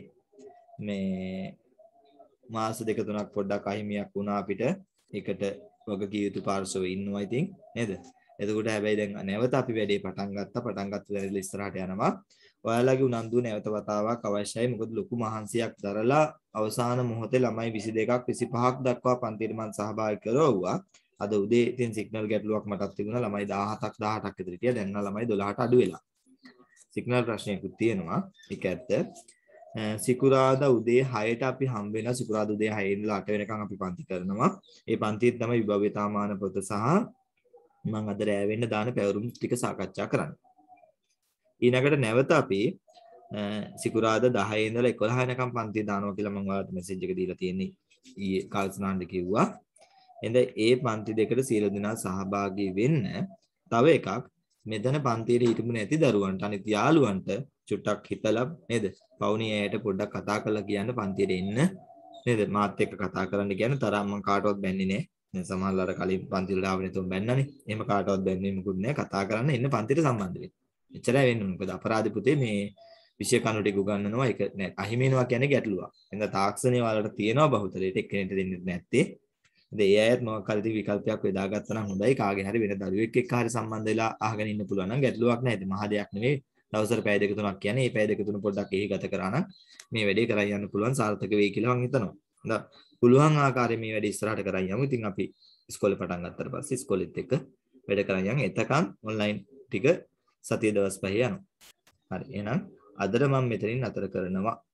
මේ මාස දෙක තුනක් පොඩ්ඩක් අහිමියක් වුණා අපිට. ඒකට වගකිය යුතු පාර්ශව ඉන්නවා ඉතින් නේද? එතකොට හැබැයි දැන් නැවත අපි වැඩේ පටන් ගත්තා. පටන් ගත්ත දැනට ඉස්සරහට යනවා. ඔයාලගේ උනන්දුව නැවත වතාවක් අවශ්‍යයි. මොකද ලොකු මහන්සියක් දරලා අවසාන මොහොතේ ළමයි විසි දෙකක් විසි පහක් දක්වා පන්තියට මම සහභාගී කරවුවා. අද උදේ ඉතින් සිග්නල් ගැටලුවක් මටත් තිබුණා. ළමයි දහහතක් දහඅටක් විතර හිටියා. දැන් නම් ළමයි දොළහට අඩු වෙලා. සිග්නල් ප්‍රශ්නයකුත් තියෙනවා. ඒක ඇත්ත. සිකුරාදා උදේ හයට අපි හම්බ වෙනවා. සිකුරාදා උදේ හය ඉඳලා අට වෙනකන් අපි පන්ති කරනවා. ඒ පන්තියේ තමයි විභව්‍යතාමාන පොත සහ මම අද රෑ වෙන්න දාන පැවරුම් ටික සාකච්ඡා කරන්න. ඊළඟට නැවත අපි සිකුරාදා දහය ඉඳලා එකොළහ වෙනකම් පන්ති දානවා කියලා මම ඔයාලට මෙසේජ් එක දීලා තියෙන්නේ. ඊයේ කාල්සනාන්ඩ කිව්වා. එහෙනම් ඒ පන්ති දෙකට සියලු දෙනා සහභාගී වෙන්න. තව එකක් මෙතන පන්තියේ හිටපු නැති දරුවන්ට අනිත් යාළුවන්ට චුට්ටක් හිතලා නේද? පවුනේ ඇයට පොඩ්ඩක් කතා කරලා කියන්න පන්තියට එන්න. නේද? මාත් එක්ක කතා කරන්න කියන්න තරම් මම කාටවත් බැන්නේ නැහැ. දැන් සමහරවල් කලින් පන්තිවල ආව නැතුව බැන්නනේ. එහෙම කාටවත් බැන්නේ මොකුත් නැහැ. කතා කරන්න එන්න පන්තියට සම්බන්ධ වෙන්න. එච්චරයි වෙන්නේ. මොකද අපරාධ පුතේ මේ විෂය කණු ටික උගන්වනවා. ඒක නෑ අහිමි වෙනවා කියන්නේ ගැටලුවක්. එහෙනම් තාක්ෂණයේ වලට තියෙනවා බහුතරයට එක්කෙනෙක්ට දෙන්නේ නැත්තේ. ඉතින් ඒ අයත් මොකක් හරි විකල්පයක් යොදාගත්තා නම් හොඳයි. කාගේ හරි වෙන දරුවෙක් එක්ක හරි සම්බන්ධ වෙලා අහගෙන ඉන්න පුළුවන් නම් ගැටලුවක් නැහැ. ඉතින් මහ දෙයක් නෙවෙයි. දවසට පැය දෙක තුනක් කියන්නේ. මේ පැය දෙක තුන පොඩ්ඩක් එහි ගත කරා නම් මේ වැඩේ කරන් යන්න පුළුවන් සාර්ථක වෙයි කියලා මම හිතනවා. හොඳයි. පුළුවන් ආකාරයෙන් මේ වැඩේ ඉස්සරහට කරන් යමු. ඉතින් අපි ඉස්කෝලේ පටන් ගත්තට පස්සේ ඉස්කෝලෙත් එක්ක වැඩ කරන් යන්. එතකන් ඔන්ලයින් ටික සතිය දවස් පහේ යනවා. හරි. එහෙනම් අදට මම මෙතනින් අතර කරනවා.